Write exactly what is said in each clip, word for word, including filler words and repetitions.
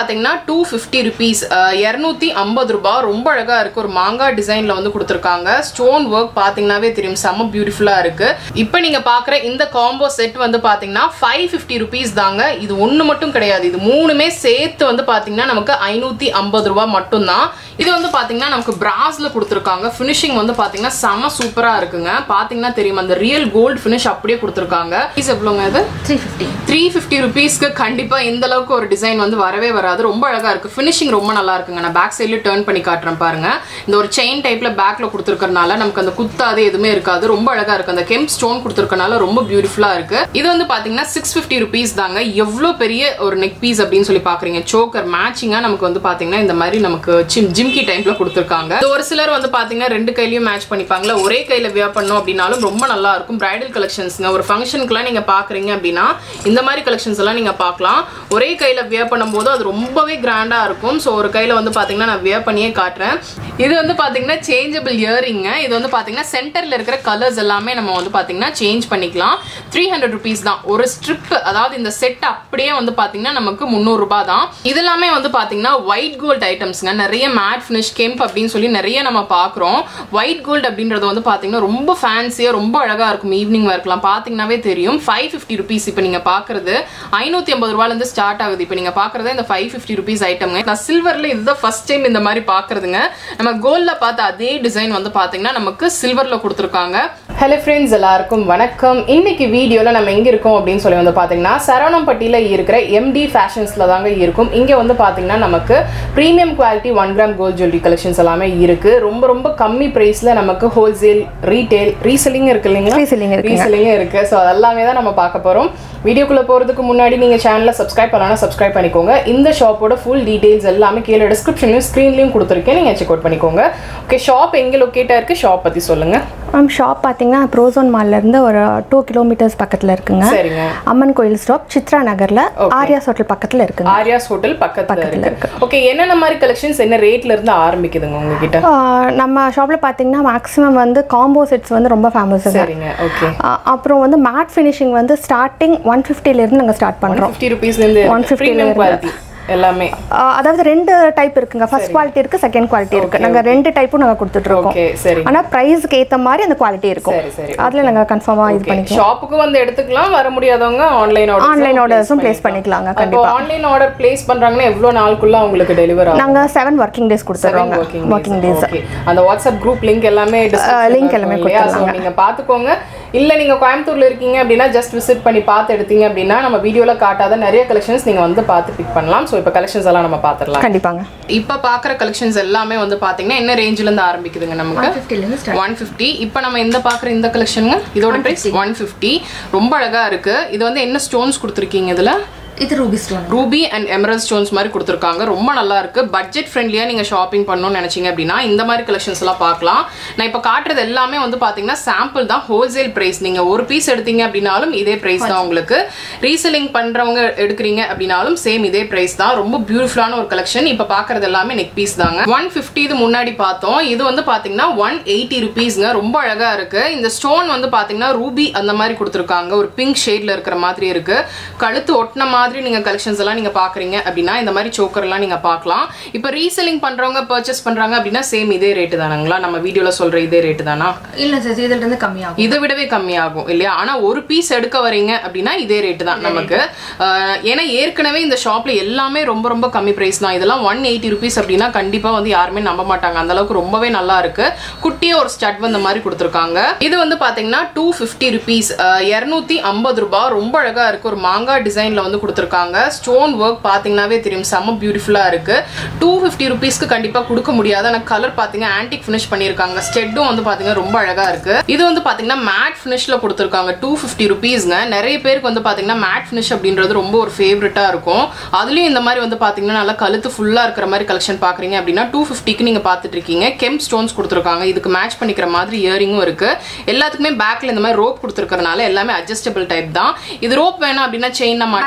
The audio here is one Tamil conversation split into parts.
பாத்தீங்கன்னா two fifty rupees two fifty ரூபாய் ரொம்ப அழகா இருக்கு ஒரு மாங்கா டிசைன்ல வந்து கொடுத்திருக்காங்க ஸ்டோன் வர்க் பாத்தீங்கன்னாவே தெரியும் செம பியூட்டிஃபுல்லா இருக்கு இப்போ நீங்க பாக்குற இந்த காம்போ செட் வந்து பாத்தீங்கன்னா five fifty rupees தாங்க இது ஒண்ணு மட்டும் கிடையாது இது மூணுமே சேர்த்து வந்து பாத்தீங்கன்னா நமக்கு five fifty ரூபாய் மட்டும் தான் இது வந்து பாத்தீங்கன்னா நமக்கு பிராஸ்ல கொடுத்திருக்காங்க ஃபினிஷிங் வந்து பாத்தீங்கன்னா செம சூப்பரா இருக்குங்க பாத்தீங்கன்னா தெரியும் அந்த ரியல் கோல்ட் ஃபினிஷ் அப்படியே கொடுத்திருக்காங்க இது எவ்வளவுங்க இது three fifty three fifty rupees க்கு கண்டிப்பா இந்த அளவுக்கு ஒரு டிசைன் வந்து வரவே வராது ரொம்ப அழகா இருக்கு ஃபினிஷிங் ரொம்ப நல்லா இருக்குங்க நான் பேக் சைடுல டர்ன் பண்ணி காட்றேன் பாருங்க இந்த ஒரு செயின் டைப்ல பேக்ல கொடுத்திருக்கறனால நமக்கு அந்த குத்தாது எதுமே இருக்காது ரொம்ப அழகா இருக்கு அந்த கெம்ப் ஸ்டோன் கொடுத்திருக்கனால ரொம்ப பியூட்டிஃபுல்லா இருக்கு இது வந்து பாத்தீங்கன்னா six fifty rupees தாங்க எவ்வளவு பெரிய ஒரு நெக் பீஸ் அப்படினு சொல்லி பாக்குறீங்க சோக்கர் மேட்சிங்கா நமக்கு வந்து பாத்தீங்கன்னா இந்த மாதிரி நமக்கு ஜிம்கி டைப்ல கொடுத்திருக்காங்க ஒரு சிலர் வந்து பாத்தீங்கன்னா ரெண்டு கையிலயும் மேட்ச் பண்ணிப்பாங்களா ஒரே கையில வியர் பண்ணனும் அப்படினாலும் ரொம்ப நல்லா இருக்கும் பிரைடல் கலெக்ஷன்ஸ்ங்க ஒரு ஃபங்க்ஷனுக்குலாம் நீங்க பாக்குறீங்க அப்படினா இந்த மாதிரி கலெக்ஷன்ஸ் எல்லாம் நீங்க பார்க்கலாம் ஒரே கையில வியர் பண்ணும்போது அது ரொம்பவே கிராண்டா இருக்கும் சோ ஒரு கையில வந்து பாத்தீங்கன்னா நான் வியர் பண்ணியே காட்றேன் இது வந்து பாத்தீங்கன்னா சேஞ்சபிள் இயரிங் இது வந்து பாத்தீங்கன்னா சென்டர்ல இருக்கிற கலர்ஸ் எல்லாமே நம்ம வந்து பாத்தீங்கன்னா சேஞ்ச் பண்ணிக்கலாம் three hundred rupees தான் ஒரு ஸ்ட்ரிப் அதாவது இந்த செட் அப்படியே வந்து பாத்தீங்கன்னா நமக்கு முந்நூறு ரூபாய் தான் இதெல்லாம் வந்து பாத்தீங்கன்னா ஒயிட் கோல்ட் ஐட்டம்ஸ்ங்க நிறைய மேட் ஃபினிஷ் கெம்ப் அப்படினு சொல்லி நிறைய நம்ம பாக்குறோம் ஒயிட் கோல்ட் அப்படின்றது வந்து பாத்தீங்கன்னா ரொம்ப ஃபேன்சியா ரொம்ப அழகா இருக்கும் ஈவினிங் வர்க்லாம் பாத்தீங்கன்னாவே தெரியும் five fifty rupees இப்போ நீங்க பாக்குறது five fifty ரூபாயில இருந்து ஸ்டார்ட் ஆகுது இப்போ நீங்க பாக்குறது இந்த five fifty rupees ஐட்டம்ங்க நான் சில்வர்ல இதுதான் ஃபர்ஸ்ட் டைம் இந்த மாதிரி பாக்குறதுங்க நம்ம கோல்ட்ல பார்த்த அதே டிசைன் வந்து பாத்தீங்கன்னா நமக்கு சில்வர்ல கொடுத்திருக்காங்க ஹலோ ஃப்ரெண்ட்ஸ் எல்லாருக்கும் வணக்கம் இன்னைக்கு வீடியோல நம்ம எங்க இருக்கோம் அப்படினு சொல்லி வந்து பாத்தீங்கன்னா சரவணம்பட்டியில இருக்கிற M D ஃபேஷன்ஸ்ல தாங்க இருக்கும் இங்க வந்து பாத்தீங்கன்னா நமக்கு premium quality one gram gold jewellery collections எல்லாமே இருக்கு ரொம்ப ரொம்ப கம்மி பிரைஸ்ல நமக்கு ஹோல்சேல் ரீட்டெயில் ரீசெல்லிங் இருக்கு இல்லீங்களா ரீசெல்லிங் இருக்கு ரீசெல்லிங் இருக்கு சோ அதெல்லாம் தான் நம்ம பார்க்க போறோம் வீடியோக்குள்ள போறதுக்கு முன்னாடி நீங்க சேனலை சப்ஸ்கிரைப் பண்ணலனா சப்ஸ்கிரைப் பண்ணிக்கோங்க இந்த ஷாப்போட ஃபுல் டீடைல்ஸ் எல்லாமே கீழ டிஸ்கிரிப்ஷன்லயும் ஸ்கிரீன்லயும் கொடுத்திருக்கேன் நீங்க செக் அவுட் பண்ணிக்கோங்க ஓகே ஷாப் எங்க லொகேட் ஆயிருக்கு ஷாப் பத்தி சொல்லுங்க மேம் ஷாப் பாத்தீங்கன்னா ப்ரோசோன் மால்ல இருந்து ஒரு two kilometers பக்கத்துல இருக்குங்க சரிங்க அம்மன் கோயில் ஸ்டாப் சித்ரா நகர்ல ஆரியாஸ் ஹோட்டல் பக்கத்துல இருக்குங்க ஆரியாஸ் ஹோட்டல் பக்கத்துல இருக்கு ஓகே என்னென்ன மாதிரி கலெக்ஷன்ஸ் என்ன ரேட்ல இருந்து ஆரம்பிக்குதுங்க உங்ககிட்ட நம்ம ஷாப்ல பாத்தீங்கன்னா மேக்ஸिमम வந்து காம்போ செட்ஸ் வந்து ரொம்ப ஃபேமஸ் சரிங்க ஓகே அப்புறம் வந்து மேட் ஃபினிஷிங் வந்து ஸ்டார்டிங் one fifty ல இருந்து நாங்க ஸ்டார்ட் பண்றோம் one fifty rupees ல இருந்து one fifty ல குவாலிட்டி எல்லாமே அதாவது ரெண்டு டைப் இருக்குங்க ஃபர்ஸ்ட் குவாலிட்டி இருக்கு செகண்ட் குவாலிட்டி இருக்கு நாங்க ரெண்டு டைப்பும் நாங்க கொடுத்துட்டு இருக்கோம் ஓகே சரி ஆனா பிரைஸ்க்கு ஏத்த மாதிரி அந்த குவாலிட்டி இருக்கும் சரி சரி அதுல நாங்க கன்ஃபார்மா இது பண்ணிக்கலாம் ஷாப்புக்கு வந்து எடுத்துக்கலாம் வர முடியாதவங்க ஆன்லைன் ஆர்டர் ஆன்லைன் ஆர்டர்ஸும் ப்ளேஸ் பண்ணிக்கலாங்க கண்டிப்பா ஆன்லைன் ஆர்டர் ப்ளேஸ் பண்றாங்கன்னா எவ்வளவு நாளுக்குள்ள உங்களுக்கு டெலிவரி ஆகும் நாங்க seven working days கொடுத்துறோம் working days ஓகே அந்த வாட்ஸ்அப் குரூப் லிங்க் எல்லாமே லிங்க் எல்லாமே கொடுத்துறோம் நீங்க பாத்துக்கோங்க இல்ல நீங்க கோயம்புத்தூர்ல இருக்கீங்க அப்படினா ஜஸ்ட் விசிட் பண்ணி பார்த்து எடுத்தீங்க அப்படினா நம்ம வீடியோல காட்டாத நிறைய கலெக்ஷன்ஸ் நீங்க வந்து பார்த்து பிக் பண்ணலாம் சோ இப்போ கலெக்ஷன்ஸ் எல்லாம் நம்ம பாத்துறலாம் கண்டிப்பாங்க இப்போ பாக்குற கலெக்ஷன்ஸ் எல்லாமே வந்து பாத்தீங்கன்னா என்ன ரேஞ்சில இருந்து ஆரம்பிக்குதுங்க நமக்கு one fifty ல இருந்து ஸ்டார்ட் one fifty இப்போ நம்ம இந்த பாக்குற இந்த கலெக்ஷன்ங்க இதோட பிரைஸ் one fifty ரொம்ப அழகா இருக்கு இது வந்து என்ன ஸ்டோன்ஸ் கொடுத்திருக்கீங்க இதுல இது ruby stone ruby and emerald stones மாதிரி கொடுத்திருக்காங்க ரொம்ப நல்லா இருக்கு பட்ஜெட் ஃப்ரெண்ட்லியா நீங்க ஷாப்பிங் பண்ணனும்னு நினைச்சீங்க அப்படினா இந்த மாதிரி கலெக்ஷன்ஸ் எல்லாம் பார்க்கலாம் நான் இப்ப காட்றது எல்லாமே வந்து பாத்தீங்கன்னா சாம்பிள் தான் ஹோல்சேல் பிரைஸ் நீங்க ஒரு பீஸ் எடுத்தீங்க அப்படினாலும் இதே பிரைஸ் தான் உங்களுக்கு ரீசெல்லிங் பண்றவங்க எடுக்கறீங்க அப்படினாலும் சேம் இதே பிரைஸ் தான் ரொம்ப பியூட்டிஃபுல்லான ஒரு கலெக்ஷன் இப்ப பாக்குறது எல்லாமே நெக் பீஸ் தாங்க one fifty இது முன்னாடி பார்த்தோம் இது வந்து பாத்தீங்கன்னா one eighty rupeesங்க ரொம்ப அழகா இருக்கு இந்த ஸ்டோன் வந்து பாத்தீங்கன்னா ரூபி அந்த மாதிரி கொடுத்திருக்காங்க ஒரு பிங்க் ஷேட்ல இருக்கிற மாதிரி இருக்கு கழுத்து ஒட்டன மாதிரி நீங்க கலெக்ஷன்ஸ் எல்லாம் நீங்க பாக்குறீங்க அப்படினா இந்த மாதிரி சோக்கர் எல்லாம் நீங்க பார்க்கலாம் இப்போ ரீசெல்லிங் பண்றவங்க பர்ச்சேஸ் பண்றாங்க அப்படினா சேம் இதே ரேட் தானங்களா நம்ம வீடியோல சொல்ற இதே ரேட் தானா இல்ல சார் இதுல இருந்து கம்மியாகும் இதை விடவே கம்மியாகும் இல்லையா ஆனா ஒரு பீஸ் எடுக்க வரீங்க அப்படினா இதே ரேட் தான் நமக்கு ஏன்னா ஏற்கனவே இந்த ஷாப்ல எல்லாமே ரொம்ப ரொம்ப கம்மி பிரைஸ் தான் இதெல்லாம் one eighty rupees அப்படினா கண்டிப்பா வந்து யாருமே நம்ப மாட்டாங்க அந்த அளவுக்கு ரொம்பவே நல்லா இருக்கு குட்டியா ஒரு ஸ்டட் வந்த மாதிரி கொடுத்திருக்காங்க இது வந்து பாத்தீங்கன்னா two fifty rupees two fifty ரூபாய் ரொம்ப அழகா இருக்கு ஒரு மாங்கா டிசைன்ல வந்து கொடுத்திருக்காங்க ஸ்டோன் வர்க் பாத்தீங்கன்னாவே தெரியும் செம பியூட்டிஃபுல்லா இருக்கு two fifty rupeesக்கு கண்டிப்பா கொடுக்க முடியாது ஆனா கலர் பாத்தீங்க ஆன்டிக் ஃபினிஷ் பண்ணிருக்காங்க ஸ்டெட்டும் வந்து பாத்தீங்க ரொம்ப அழகா இருக்கு இது வந்து பாத்தீங்கன்னா மேட் ஃபினிஷ்ல கொடுத்திருக்காங்க two fifty rupeesங்க நிறைய பேருக்கு வந்து பாத்தீங்கன்னா மேட் ஃபினிஷ் அப்படின்றது ரொம்ப ஒரு ஃபேவரட்டா இருக்கும் அதுலயும் இந்த மாதிரி வந்து பாத்தீங்கன்னா நல்லா கழுத்து ஃபுல்லா இருக்கிற மாதிரி கலெக்ஷன் பாக்குறீங்க அப்படின்னா two fifty-க்கு நீங்க பாத்துட்டு இருக்கீங்க கெம்ப் ஸ்டோன்ஸ் கொடுத்திருக்காங்க இதுக்கு மேட்ச் பண்ணிக்கிற மாதிரி இயரிங்கும் இருக்கு எல்லாத்துக்குமே பேக்ல இந்த மாதிரி ரோப் கொடுத்திருக்கறனால எல்லாமே அட்ஜஸ்டபிள் டைப் தான் இது ரோப் வேணும் அப்படின்னா செயின்ல மாட்டி கொடுப்பீங்க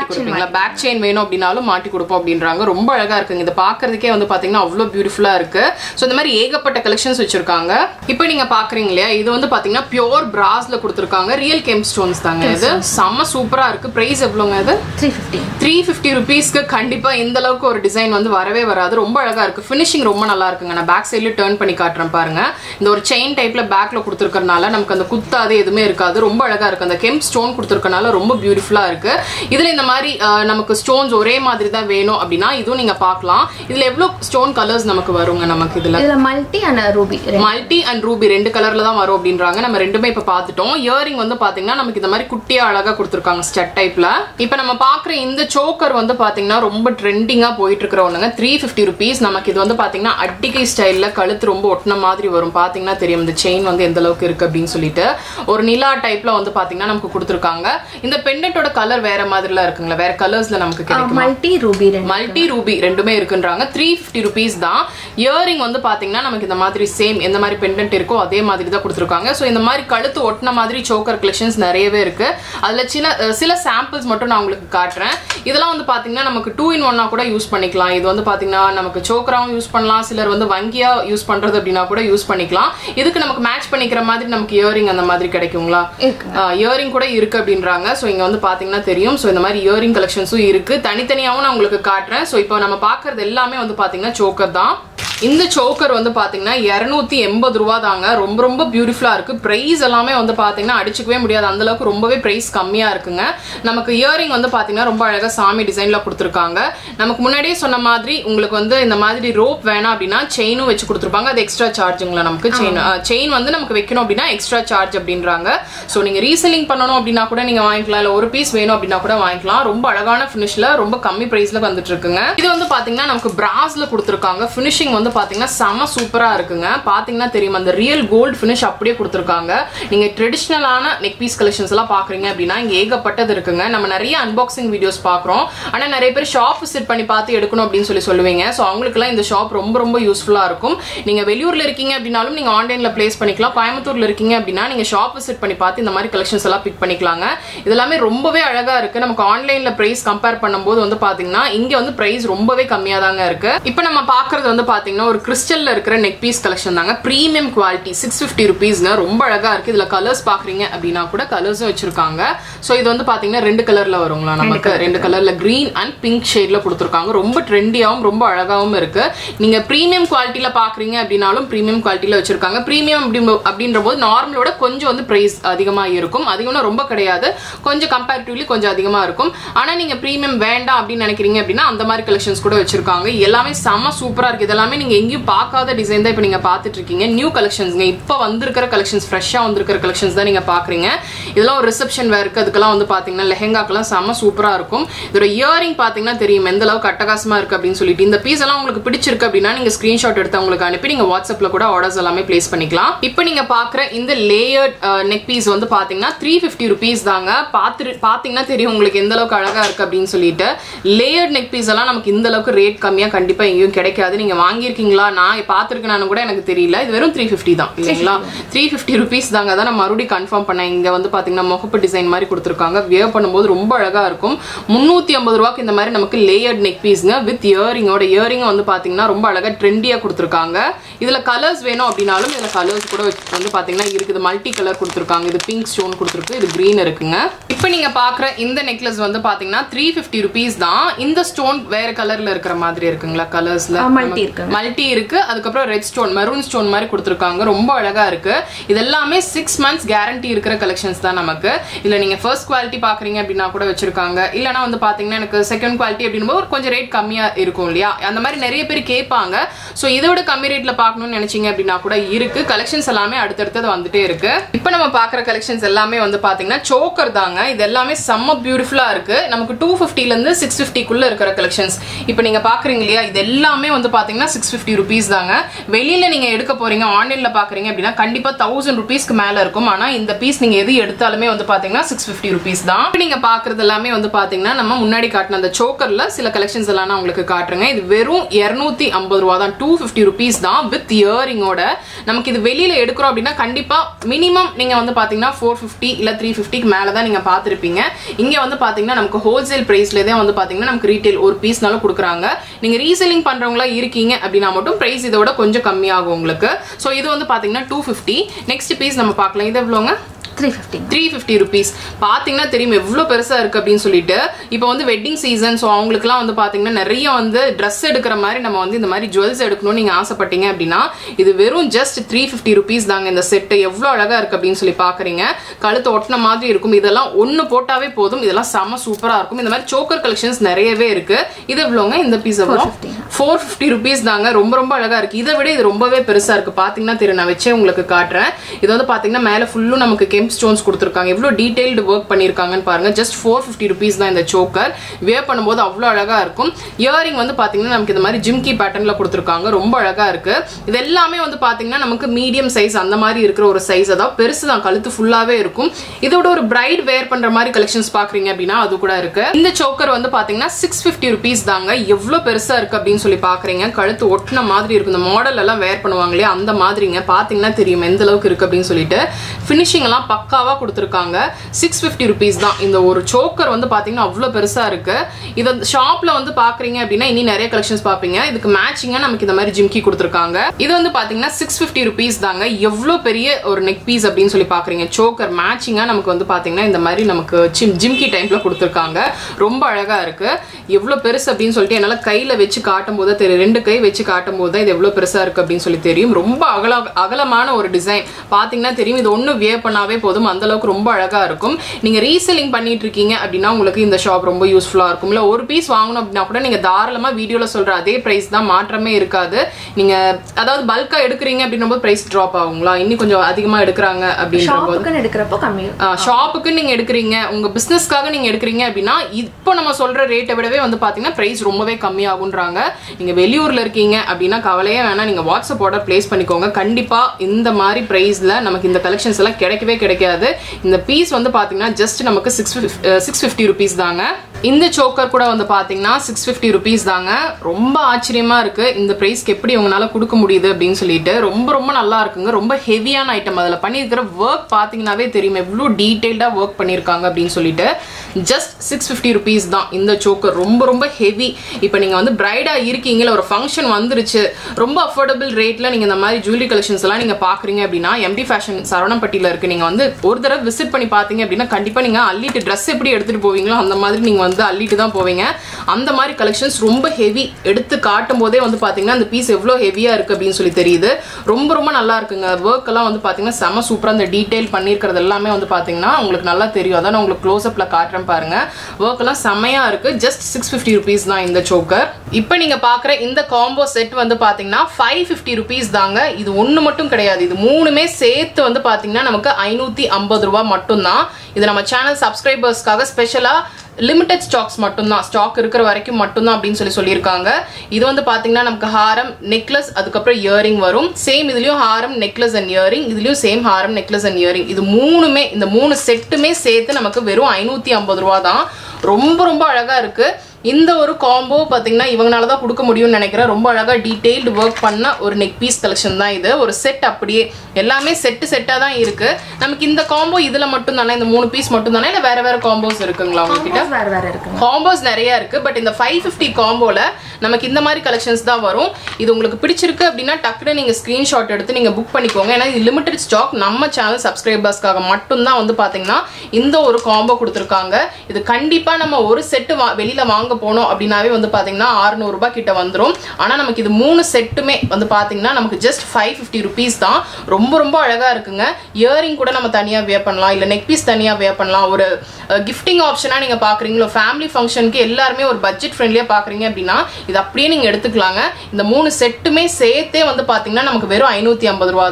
இருக்குங்களா பேக் செயின் வேணும் அப்படினாலும் மாட்டி கொடுப்போம் அப்படின்றாங்க ரொம்ப அழகா இருக்குங்க இது பார்க்கிறதுக்கே வந்து பாத்தீங்கன்னா அவ்வளோ பியூட்டிஃபுல்லா இருக்கு ஸோ இந்த மாதிரி ஏகப்பட்ட கலெக்ஷன்ஸ் வச்சிருக்காங்க இப்போ நீங்க பாக்குறீங்க இல்லையா இது வந்து பாத்தீங்கன்னா பியூர் பிராஸ்ல கொடுத்துருக்காங்க ரியல் கெம் ஸ்டோன்ஸ் தாங்க இது செம்ம சூப்பரா இருக்கு பிரைஸ் எவ்வளோங்க இது த்ரீ ஃபிஃப்டி ருபீஸ்க்கு கண்டிப்பா இந்த அளவுக்கு ஒரு டிசைன் வந்து வரவே வராது ரொம்ப அழகா இருக்கு ஃபினிஷிங் ரொம்ப நல்லா இருக்குங்க நான் பேக் சைட்ல டர்ன் பண்ணி காட்டுறேன் பாருங்க இந்த ஒரு செயின் டைப்ல பேக்ல கொடுத்துருக்கறனால நமக்கு அந்த குத்தாது எதுவுமே இருக்காது ரொம்ப அழகா இருக்கு அந்த கெம் ஸ்டோன் கொடுத்துருக்கனால ரொம்ப பியூட்டிஃபுல்லா இருக்கு இதுல இந்த மாதிரி நமக்கு ஸ்டோன்ஸ் ஒரே மாதிரி தான் வேணும் அப்படின்னா இதுவும் நீங்க பார்க்கலாம் இதுல எவ்வளவு ஸ்டோன் கலர்ஸ் நமக்கு வருங்க நமக்கு இதுல multi and ruby multi and ruby ரெண்டு கலர்ல தான் வரும் அப்படின்றாங்க நம்ம ரெண்டுமே இப்ப பார்த்துட்டோம் இயரிங் வந்து பாத்தீங்கன்னா நமக்கு இந்த மாதிரி குட்டியா அழகா கொடுத்துருக்காங்க ஸ்டட் டைப்ல இப்ப நம்ம பாக்குற இந்த சோக்கர் வந்து பாத்தீங்கன்னா ரொம்ப ட்ரெண்டிங்கா போயிட்டு இருக்கிற ஒண்ணுங்க த்ரீ ஃபிஃப்டி ருபீஸ் நமக்கு இது வந்து பாத்தீங்கன்னா அட்டிகை ஸ்டைல்ல கழுத்து ரொம்ப ஒட்டின மாதிரி வரும் பாத்தீங்கன்னா தெரியும் இந்த செயின் வந்து எந்த அளவுக்கு இருக்கு அப்படின்னு சொல்லிட்டு ஒரு நிலா டைப்ல வந்து பாத்தீங்கன்னா நமக்கு கொடுத்துருக்காங்க இந்த பெண்டன்ட்டோட கலர் வேற மாதிரிலாம் இருக்குங்களா வேற கலர்ஸ்ல நமக்கு கிடைக்கும் மல்டி ரூபி மல்டி ரூபி ரெண்டுமே இருக்குன்றாங்க த்ரீ ஃபிஃப்டி ருபீஸ் தான் இயரிங் வந்து பாத்தீங்கன்னா நமக்கு இந்த மாதிரி சேம் எந்த மாதிரி பெண்டன்ட் இருக்கோ அதே மாதிரி தான் கொடுத்துருக்காங்க ஸோ இந்த மாதிரி கழுத்து ஒட்டின மாதிரி சோக்கர் கலெக்ஷன்ஸ் நிறையவே இருக்கு அதுல சின்ன சில சாம்பிள்ஸ் மட்டும் நான் உங்களுக்கு காட்டுறேன் இதெல்லாம் வந்து பாத்தீங்கன்னா நமக்கு டூ இன் ஒன்னா கூட யூஸ் பண்ணிக்கலாம் இது வந்து பாத்தீங்கன்னா நமக்கு சோக்கராவும் யூஸ் பண்ணலாம் சிலர் வந்து வங்கியா யூஸ் பண்றது அப்படின்னா கூட யூஸ் பண்ணிக்கலாம் இதுக்கு நமக்கு மேட்ச் பண்ணிக்கிற மாதிரி நமக்கு இயரிங் அந்த மாதிரி கிடைக்குங்களா இயரிங் கூட இருக்கு அப்படின்றாங்க ஸோ இங்க வந்து பாத்தீங்கன்னா தெரியும் ஸோ இந்த மாதிரி இயரிங் கலெக்ஷன்ஸும் இருக்கு தனித்தனியாவும் நான் உங்களுக்கு காட்டுறேன் ஸோ இப்போ நம்ம பாக்குறது எல்லாமே வந்து பாத்தீங்கன்னா சோக்கர் தான் இந்த சோக்கர் வந்து பாத்தீங்கன்னா இருநூத்தி எண்பது ரூபா தாங்க ரொம்ப ரொம்ப பியூட்டிஃபுல்லா இருக்கு பிரைஸ் எல்லாமே வந்து பாத்தீங்கன்னா அடிச்சுக்கவே முடியாது அந்த அளவுக்கு ரொம்பவே பிரைஸ் கம்மியா இருக்குங்க நமக்கு இயரிங் வந்து பாத்தீங்கன்னா ரொம்ப அழகா சாமி டிசைன்ல கொடுத்துருக்காங்க நமக்கு முன்னாடியே சொன்ன மாதிரி உங்களுக்கு வந்து இந்த மாதிரி ரோப் வேணாம் அப்படின்னா செயினும் வச்சு கொடுத்துருப்பாங்க அது எக்ஸ்ட்ரா சார்ஜுங்களா நமக்கு செயின் செயின் வந்து நமக்கு வைக்கணும் அப்படின்னா எக்ஸ்ட்ரா சார்ஜ் அப்படின்றாங்க ஸோ நீங்க ரீசெல்லிங் பண்ணணும் அப்படின்னா கூட நீங்க வாங்கிக்கலாம் இல்ல ஒரு பீஸ் வேணும் அப்படின்னா கூட வாங்கிக்கலாம் ரொம்ப அழகான பினிஷ்ல ரொம்ப கம்மி பிரைஸ்ல வந்துட்டு இருக்குங்க இது வந்து பாத்தீங்கன்னா நமக்கு பிராஸ்ல கொடுத்துருக்காங்க பினிஷிங் வந்து பாத்தீங்கன்னா செம சூப்பரா இருக்குங்க பாத்தீங்கன்னா தெரியும் அந்த ரியல் கோல்ட் ஃபினிஷ் அப்படியே கொடுத்துருக்காங்க நீங்க ட்ரெடிஷனலான நெக் பீஸ் கலெக்ஷன்ஸ் எல்லாம் பாக்குறீங்க அப்படின்னா இங்க ஏகப்பட்டது இருக்குங்க நம்ம நிறைய அன்பாக்சிங் வீடியோஸ் பாக்குறோம் ஆனா நிறைய பேர் ஷாப் விசிட் பண்ணி பார்த்து எடுக்கணும் அப்படின்னு சொல்லி சொல்லுவீங்க ஸோ அவங்களுக்கு எல்லாம் இந்த ஷாப் ரொம்ப ரொம்ப யூஸ்ஃபுல்லா இருக்கும் நீங்க வெளியூர்ல இருக்கீங்க அப்படின்னாலும் நீங்க ஆன்லைன்ல பிளேஸ் பண்ணிக்கலாம் கோயம்புத்தூர்ல இருக்கீங்க அப்படின்னா நீங்க ஷாப் விசிட் பண்ணி பார்த்து இந்த மாதிரி கலெக்ஷன்ஸ் எல்லாம் பிக் பண்ணிக்கலாங்க இதெல்லாமே ரொம்பவே அழகா இருக்கு நமக்கு ஆன்லைன்ல பிரைஸ் கம்பேர் பண்ணும்போது வந்து பாத்தீங்கன்னா இங்க வந்து பிரைஸ் ரொம்பவே கம்மியா தாங்க இருக்கு இப்போ நம்ம பாக்குறது வந்து பாத்தீங்கன்னா ஒரு கிறிஸ்டல்ல இருக்கிற நெக் பீஸ் கலெக்ஷன் தாங்க பிரீமியம் குவாலிட்டி சிக்ஸ் ஃபிஃப்டி ருபீஸ்ங்க ரொம்ப அழகா இருக்கு இதுல கலர்ஸ் பாக்குறீங்க அப்படின்னா கூட கலர்ஸும் வச்சிருக்காங்க ஸோ இது வந்து பாத்தீங்கன்னா ரெண்டு கலர்ல வருங்களா நமக்கு ரெண்டு கலர்ல கிரீன் அண்ட் பிங்க் ஷேட்ல கொடுத்துருக்காங்க ரொம்ப ட்ரெண்டியாவும் ரொம்ப அழகாவும் இருக்கு நீங்க பிரீமியம் குவாலிட்டியில பாக்குறீங்க அப்படின்னாலும் பிரீமியம் குவாலிட்டியில வச்சிருக்காங்க பிரீமியம் அப்படின்ற போது நார்மலோட கொஞ்சம் வந்து பிரைஸ் அதிகமா இருக்கும் அதிகம்னா ரொம்ப கிடையாது கொஞ்சம் கம்பேரிட்டிவ்லி கொஞ்சம் அதிகமா இருக்கும் ஆனா நீங்க பிரீமியம் வேண்டாம் அப்படின்னு நினைக்கிறீங்க அப்படின்னா அந்த மாதிரி கலெக்ஷன்ஸ் கூட வச்சிருக்காங்க எல்லாமே செம சூப்பரா இருக்கு இதெல்லாமே நீங்க எங்கேயும் பார்க்காத டிசைன் தான் இப்போ நீங்க பார்த்துட்டு இருக்கீங்க நியூ கலெக்ஷன்ஸ்ங்க இப்போ வந்திருக்கிற கலெக்ஷன்ஸ் ஃப்ரெஷ்ஷா வந்திருக்கிற கலெக்ஷன்ஸ் தான் நீங்க பாக்குறீங்க இதெல்லாம் ஒரு ரிசப்ஷன் வேர்க்கு அதுக்கெல்லாம் வந்து பாத்தீங்கன்னா லெஹெங்காக்கெல்லாம் செம சூப்பரா இருக்கும் இதோட இயரிங் பாத்தீங்கன்னா தெரியும் எந்த அளவுக்கு அட்டகாசமா இருக்கு அப்படின்னு சொல்லிட்டு இந்த பீஸ் எல்லாம் உங்களுக்கு பிடிச்சிருக்கு அப்படின்னா நீங்க ஸ்கிரீன்ஷாட் எடுத்து உங்களுக்கு அனுப்பி நீங்க வாட்ஸ்அப்ல கூட ஆர்டர்ஸ் எல்லாமே பிளேஸ் பண்ணிக்கலாம் இப்போ நீங்க பாக்குற இந்த லேயர்ட் நெக் பீஸ் வந்து பாத்தீங்கன்னா த்ரீ ஃபிஃப்டி ருபீஸ் தாங்க பாத்து பாத்தீங்கன்னா தெரியும் உங்களுக்கு எந்த அளவுக்கு அழகா இருக்கு அப்படின்னு சொல்லிட்டு லேயர்ட் நெக் பீஸ் எல்லாம் நமக்கு இந்த அளவுக்கு ரேட் கம்மியா கண்டிப்பா எங்கேயும் கிடைக்காது நீங்க வாங்கியிருக்கீங்களா நான் பார்த்துருக்கேன் கூட எனக்கு தெரியல இது வெறும் த்ரீ ஃபிஃப்டி தான் இல்லைங்களா த்ரீ ஃபிஃப்டி ருபீஸ் தாங்க அதான் நான் மறுபடியும் கன்ஃபார்ம் பண்ணேன் இங்க வந்து பாத்தீங்கன்னா முகப்பு டிசைன் மாதிரி கொடுத்துருக்காங்க வியர் பண்ணும்போது ரொம்ப அழகா இருக்கும் முன்னூத்தி ஐம்பது ரூபாய்க்கு இந்த மாதிரி நமக்கு லேயர்ட் நெக் பீஸ்ங்க வித் இயரிங்கோட இயரிங் வந்து பாத்தீங்கன்னா ரொம்ப அழகா ட்ரெண்டியா கொடுத்துருக்காங்க இதுல கலர்ஸ் வேணும் அப்படின்னாலும் இதுல கலர்ஸ் கூட வந்து பாத்தீங்கன்னா இருக்குது மல்டி கலர் கொடுத்துருக்காங்க இது பிங்க் ஸ்டோன் கொடுத்துருக்கு இது கிரீன் இருக்குங்க இப்போ நீங்க பாக்குற இந்த நெக்லஸ் வந்து பாத்தீங்கன்னா த்ரீ ஃபிஃப்டி ருபீஸ் தான் இந்த ஸ்டோன் வேற கலர்ல இருக்கிற மாதிரி இருக்குங்களா கலர்ஸ்ல மல்டி இருக்கு மல்டி இருக்கு அதுக்கப்புறம் ரெட் ஸ்டோன் மெரூன் ஸ்டோன் மாதிரி கொடுத்துருக்காங்க ரொம்ப அழகா இருக்கு இது எல்லாமே சிக்ஸ் மந்த்ஸ் கேரண்டி இருக்கிற கலெக்ஷன்ஸ் தான் நமக்கு இல்ல நீங்க ஃபர்ஸ்ட் குவாலிட்டி பாக்குறீங்க அப்படின்னா கூட வச்சிருக்காங்க இல்லனா வந்து பாத்தீங்கன்னா எனக்கு செகண்ட் குவாலிட்டி அப்படிங்கும்போது கொஞ்சம் ரேட் கம்மியா இருக்கும் இல்லையா அந்த மாதிரி நிறைய பேர் கேட்பாங்க சோ இதோட கம்மி ரேட்ல பாக்கணும்னு நினைச்சீங்க அப்படின்னா கூட இருக்கு கலெக்ஷன்ஸ் எல்லாமே அடுத்தடுத்தது வந்துட்டே இருக்கு இப்போ நம்ம பாக்குற கலெக்ஷன்ஸ் எல்லாமே வந்து பாத்தீங்கன்னா சோக்கர் தாங்க இது எல்லாமே செம்ம பியூட்டிஃபுல்லா இருக்கு நமக்கு டூ ஃபிஃப்டில இருந்து சிக்ஸ் ஃபிஃப்டிக்குள்ள இருக்கிற கலெக்ஷன்ஸ் இப்போ நீங்க பாக்குறீங்க இல்லையா இது எல்லாமே வந்து பாத்தீங்கன்னா சிக்ஸ் சிக்ஸ் ஃபிஃப்டி ருபீஸ் தாங்க. வெளியில நீங்க எடுக்க போறீங்க ஆன்லைன்ல பாக்குறீங்க அப்படின்னா கண்டிப்பா தௌசண்ட் ருபீஸ்க்கு மேல இருக்கும். ஆனா இந்த பீஸ் நீங்க எது எடுத்தாலுமே வந்து பாத்தீங்கன்னா சிக்ஸ் ஃபிஃப்டி ருபீஸ் தான். நீங்க பாக்குறது எல்லாமே வந்து பாத்தீங்கன்னா நம்ம முன்னாடி காட்டின அந்த சோக்கர்ல சில கலெக்ஷன்ஸ் எல்லாம் நான் உங்களுக்கு காட்டுறேங்க. இது வெறும் இருநூத்தி ஐம்பது ரூபா தான், டூ ஃபிஃப்டி ருபீஸ் தான் வித் இயரிங்கோட. நமக்கு இது வெளியில எடுக்கிறோம் அப்படின்னா கண்டிப்பா மினிமம் நீங்க வந்து பாத்தீங்கன்னா ஃபோர் ஃபிஃப்டி இல்ல த்ரீ ஃபிஃப்டிக்கு மேலதான் நீங்க பாத்திருப்பீங்க. இங்க வந்து பாத்தீங்கன்னா நமக்கு ஹோல்சேல் பிரைஸ்ல தான் வந்து பாத்தீங்கன்னா நமக்கு ரீட்டைல் ஒரு பீஸ்னாலும் கொடுக்குறாங்க. நீங்க ரீசெல்லிங் பண்றவங்களா இருக்கீங்க அப்படின்னா மட்டும் பிரைஸ் இதோட கொஞ்சம் கம்மியாகும் உங்களுக்கு. சோ இது வந்து பாத்தீங்கன்னா டூ ஃபிஃப்டி. நெக்ஸ்ட் பீஸ் நம்ம பார்க்கலாம். இது எவ்வளவுங்க? Three fifty three fifty rupees. பாத்தீங்கன்னா தெரியும் எவ்வளவு பெருசா இருக்கு அப்படின்னு சொல்லிட்டு. இப்போ வந்து வெட்டிங் சீசன், ஸோ அவங்களுக்குலாம் வந்து பாத்தீங்கன்னா நிறைய வந்து ட்ரெஸ் எடுக்கிற மாதிரி நம்ம வந்து இந்த மாதிரி ஜுவல்ஸ் எடுக்கணும்னு நீங்க ஆசைப்பட்டீங்க அப்படின்னா இது வெறும் ஜஸ்ட் த்ரீ ஃபிஃப்டி ருபீஸ் தாங்க. இந்த செட்டு எவ்வளவு அழகா இருக்கு அப்படின்னு சொல்லி பாக்குறீங்க. கழுத்து ஒட்டின மாதிரி இருக்கும். இதெல்லாம் ஒன்னு போட்டாவே போதும். இதெல்லாம் செம சூப்பரா இருக்கும். இந்த மாதிரி சோக்கர் கலெக்ஷன்ஸ் நிறையவே இருக்கு. இது எவ்வளவுங்க? இந்த பீஸ் எவ்வளோ? ஃபோர் ஃபிஃப்டி ருபீஸ் தாங்க. ரொம்ப ரொம்ப அழகா இருக்கு. இதை விட இது ரொம்பவே பெருசா இருக்கு. பாத்தீங்கன்னா தெரியும், நான் வச்சே உங்களுக்கு காட்டுறேன். இது வந்து பாத்தீங்கன்னா மேல ஃபுல்லும் நமக்கு கெம் ஸ்டோன்ஸ் கொடுத்துருக்காங்க. எவ்வளவு டீடைல்டு ஒர்க் பண்ணிருக்காங்கன்னு பாருங்க. ஜஸ்ட் ஃபோர் ஃபிஃப்டி ருபீஸ் தான் இந்த சோக்கர். வேர் பண்ணும்போது அவ்வளவு அழகா இருக்கும். இயரிங் வந்து பாத்தீங்கன்னா நமக்கு இந்த மாதிரி ஜிம்கி பேட்டர்ன்ல கொடுத்துருக்காங்க. ரொம்ப அழகா இருக்கு. இது எல்லாமே வந்து பாத்தீங்கன்னா நமக்கு மீடியம் சைஸ் அந்த மாதிரி இருக்கிற ஒரு சைஸ். அதாவது பெருசு தான், கழுத்து ஃபுல்லாவே இருக்கும். இதோட ஒரு பிரைட் வேர் பண்ற மாதிரி கலெக்ஷன்ஸ் பாக்குறீங்க அப்படின்னா அது கூட இருக்கு. இந்த சோக்கர் வந்து பாத்தீங்கன்னா சிக்ஸ் ஃபிஃப்டி ருபீஸ் தாங்க. எவ்வளவு பெருசா இருக்கு அப்படின்னு சொல்லி பாக்குறீங்க. கழுத்து ஒட்டின மாதிரி இருக்கும். இந்த மாடல் எல்லாம் வேர் பண்ணுவாங்க இல்லையா, அந்த மாதிரிங்க. பாத்தீங்கன்னா தெரியும் எந்த அளவுக்கு இருக்கு அப்படின்னு சொல்லிட்டு. பினிஷிங் எல்லாம் பக்காவா கொடுத்துருக்காங்க. சிக்ஸ் ஃபிஃப்டி ருபீஸ் தான். இந்த ஒரு சோக்கர் வந்து பாத்தீங்கன்னா அவ்வளவு பெருசா இருக்கு. இது ஷாப்ல வந்து பாக்குறீங்க அப்படின்னா இனி நிறைய கலெக்ஷன்ஸ் பாப்பீங்க. இதுக்கு மேட்சிங்கா நமக்கு இந்த மாதிரி ஜிம்கி கொடுத்துருக்காங்க. இது வந்து பாத்தீங்கன்னா சிக்ஸ் ஃபிஃப்டி ருபீஸ் தாங்க. எவ்வளவு பெரிய ஒரு நெக் பீஸ் அப்படின்னு சொல்லி பாக்குறீங்க. சோக்கர் மேட்சிங்கா நமக்கு வந்து பாத்தீங்கன்னா இந்த மாதிரி நமக்கு ஜிம்கி டைப்ல கொடுத்துருக்காங்க. ரொம்ப அழகா இருக்கு. எவ்வளவு பெருசு அப்படின்னு சொல்லிட்டு என்னால கையில வச்சு காட்டும் போது தெரியும். ரெண்டு கை வச்சு காட்டும் போது இது எவ்வளவு பெருசா இருக்கு அப்படின்னு சொல்லி தெரியும். ரொம்ப அகல அகலமான ஒரு டிசைன். பாத்தீங்கன்னா தெரியும். இது ஒண்ணு வியர் பண்ணாவே போதும், அந்த அளவுக்கு ரொம்ப அழகா இருக்கும். நீங்க ரீசெல்லிங் பண்ணிட்டு இருக்கீங்க அப்படின்னா உங்களுக்கு இந்த ஷாப் ரொம்ப யூஸ்ஃபுல்லா இருக்கும். இல்ல ஒரு பீஸ் வாங்கணும் அப்படின்னா கூட நீங்க தாராளமா வீடியோல சொல்ற அதே பிரைஸ் தான், மாற்றமே இருக்காது. நீங்க அதாவது பல்கா எடுக்கிறீங்க அப்படின்னும் போது பிரைஸ் டிராப் ஆகுங்களா, இன்னும் கொஞ்சம் அதிகமா எடுக்கிறாங்க அப்படின்ற போது எடுக்கிறப்போ கம்மி. ஷாப்புக்கு நீங்க எடுக்கிறீங்க, உங்க பிசினஸ்க்காக நீங்க எடுக்கிறீங்க அப்படின்னா இப்போ நம்ம சொல்ற ரேட்டை விடவே வந்து பாத்தீங்கன்னா பிரைஸ் ரொம்பவே கம்மி ஆகுன்றாங்க. நீங்க வெளியூர்ல இருக்கீங்க அப்படின்னா கவலையே வேணா, நீங்க வாட்ஸ்அப் ஆர்டர் பிளேஸ் பண்ணிக்கோங்க. கண்டிப்பா இந்த மாதிரி பிரைஸ்ல நமக்கு இந்த கலெக்ஷன்ஸ் எல்லாம் கிடைக்கவே கிடைக்காது. இந்த பீஸ் வந்து பாத்தீங்கன்னா ஜஸ்ட் நமக்கு சிக்ஸ் ஃபிஃப்டி ருபீஸ் தாங்க. இந்த சோக்கர் கூட வந்து பாத்தீங்கன்னா சிக்ஸ் ஃபிஃப்டி ருபீஸ் தாங்க. ரொம்ப ஆச்சரியமா இருக்கு இந்த பிரைஸ்க்கு எப்படி உங்களால கொடுக்க முடியுது அப்படின்னு சொல்லிட்டு. ரொம்ப ரொம்ப நல்லா இருக்குங்க. ரொம்ப ஹெவியான ஐட்டம். அதுல பண்ணிருக்கிற ஒர்க் பாத்தீங்கன்னாவே தெரியும் எவ்வளவு டீடைல்டா ஒர்க் பண்ணிருக்காங்க அப்படின்னு சொல்லிட்டு. ஜஸ்ட் சிக்ஸ் ஃபிஃப்டி ருபீஸ் தான் இந்த சோக்கர். ரொம்ப ரொம்ப ஹெவி. இப்போ நீங்க வந்து பிரைடா இருக்கீங்களா, ஒரு ஃபங்க்ஷன் வந்துருச்சு, ரொம்ப அஃபோர்டபுள் ரேட்ல நீங்க இந்த மாதிரி ஜுவல்லரி கலெக்ஷன்ஸ் எல்லாம் நீங்க பாக்குறீங்க அப்படின்னா எம்டி ஃபேஷன் சரவணம்பட்டியில இருக்கு. நீங்க வந்து ஒரு தடவை விசிட் பண்ணி பாத்தீங்க அப்படின்னா கண்டிப்பா நீங்க அள்ளிட்டு ட்ரெஸ் எப்படி எடுத்துட்டு போவீங்களோ அந்த மாதிரி நீங்க வந்து அள்ளிட்டு தான் போவீங்க. அந்த மாதிரி கலெக்ஷன்ஸ் ரொம்ப ஹெவி. எடுத்து காட்டும் போதே வந்து பாத்தீங்கன்னா அந்த பீஸ் எவ்வளவு ஹெவியா இருக்கு அப்படின்னு சொல்லி தெரியுது. ரொம்ப ரொம்ப நல்லா இருக்குங்க. ஒர்க் எல்லாம் வந்து பாத்தீங்கன்னா செம சூப்பரா இந்த டீடைல் பண்ணிருக்கிறது எல்லாமே வந்து பாத்தீங்கன்னா உங்களுக்கு நல்லா தெரியும். அதான் நான் உங்களுக்கு க்ளோஸ் அப்ல காட்டுறேன் பாருங்க. ஒர்க் எல்லாம் செமையா இருக்கு. ஜஸ்ட் சிக்ஸ் ஃபிஃப்டி ருபீஸ் தான் இந்த சோக்கர். இப்போ நீங்க பாக்குற இந்த காம்போ செட் வந்து பாத்தீங்கன்னா ஃபைவ் ஃபிஃப்டி ருபீஸ் தாங்க. இது ஒண்ணு மட்டும் கிடையாது, இது மூணுமே சேர்த்து வந்து பாத்தீங்கன்னா நமக்கு ஐநூத்தி ஐம்பது ரூபாய் மட்டும் தான். இது நம்ம சேனல் சப்ஸ்கிரைபர்ஸ்க்காக ஸ்பெஷலா லிமிடெட் ஸ்டாக்ஸ் மட்டும்தான், ஸ்டாக் இருக்கிற வரைக்கும் மட்டும்தான் அப்படின்னு சொல்லி சொல்லியிருக்காங்க. இது வந்து பாத்தீங்கன்னா நமக்கு ஹாரம், நெக்லஸ், அதுக்கப்புறம் இயரிங் வரும். சேம் இதுலயும் ஹாரம், நெக்லஸ் அண்ட் இயரிங், இதுலயும் சேம் ஹாரம், நெக்லஸ் அண்ட் இயரிங். இது மூணுமே, இந்த மூணு செட்டுமே சேர்த்து நமக்கு வெறும் ஐநூத்தி ஐம்பது ரூபா தான். ரொம்ப ரொம்ப அழகா இருக்கு. இந்த ஒரு காம்போ பாத்தீங்கன்னா இவங்கனால தான் கொடுக்க முடியும்னு நினைக்கிறேன். ரொம்ப அழகா டீடைல்டு ஒர்க் பண்ண ஒரு நெக் பீஸ் கலெக்ஷன் தான் இது. ஒரு செட் அப்படியே எல்லாமே செட்டு செட்டா தான் இருக்கு. நமக்கு இந்த காம்போ இதுல மட்டும் தானே, இந்த மூணு பீஸ் மட்டும் தானே, இல்ல வேற வேற காம்போஸ் இருக்குங்களா உங்ககிட்ட? வேற வேற இருக்கு. காம்போஸ் நிறைய இருக்கு. பட் இந்த ஃபைவ் ஃபிஃப்டி காம்போல நமக்கு இந்த மாதிரி கலெக்ஷன்ஸ் தான் வரும். இது உங்களுக்கு பிடிச்சிருக்கு அப்படின்னா டக்குனு நீங்க ஸ்கிரீன்ஷாட் எடுத்து நீங்க புக் பண்ணிக்கோங்க. ஏன்னா இது லிமிடெட் ஸ்டாக். நம்ம சேனல் சப்ஸ்கிரைபர்ஸ்க்காக மட்டும் தான் வந்து பாத்தீங்கன்னா இந்த ஒரு காம்போ கொடுத்துருக்காங்க. இது கண்டிப்பா நம்ம ஒரு செட்டு வெளியில வாங்க போனோம் அப்படின்னாவே வந்து பாத்தீங்கன்னா அறுநூறு ரூபாய் கிட்ட வந்துரும். ஆனா நமக்கு இது மூணு செட்டுமே வந்து பாத்தீங்கன்னா நமக்கு ஜஸ்ட் ஃபைவ் ஃபிஃப்டி ருபீஸ் தான். ரொம்ப ரொம்ப அழகா இருக்குங்க. இயரிங் கூட நம்ம தனியா வேர் பண்ணலாம், இல்ல நெக் பீஸ் தனியா வேர் பண்ணலாம். ஒரு கிஃப்டிங் ஆப்ஷனா நீங்க பாக்குறீங்களோ, ஃபேமிலி ஃபங்க்ஷனுக்கு எல்லாருமே ஒரு பட்ஜெட் ஃப்ரெண்ட்லியா பாக்குறீங்க அப்படின்னா இது அப்படியே நீங்க எடுத்துக்கலாங்க. இந்த மூணு செட்டுமே சேர்த்தே வந்து பாத்தீங்கன்னா நமக்கு வெறும் ஐநூத்தி ஐம்பது ரூபா தான்.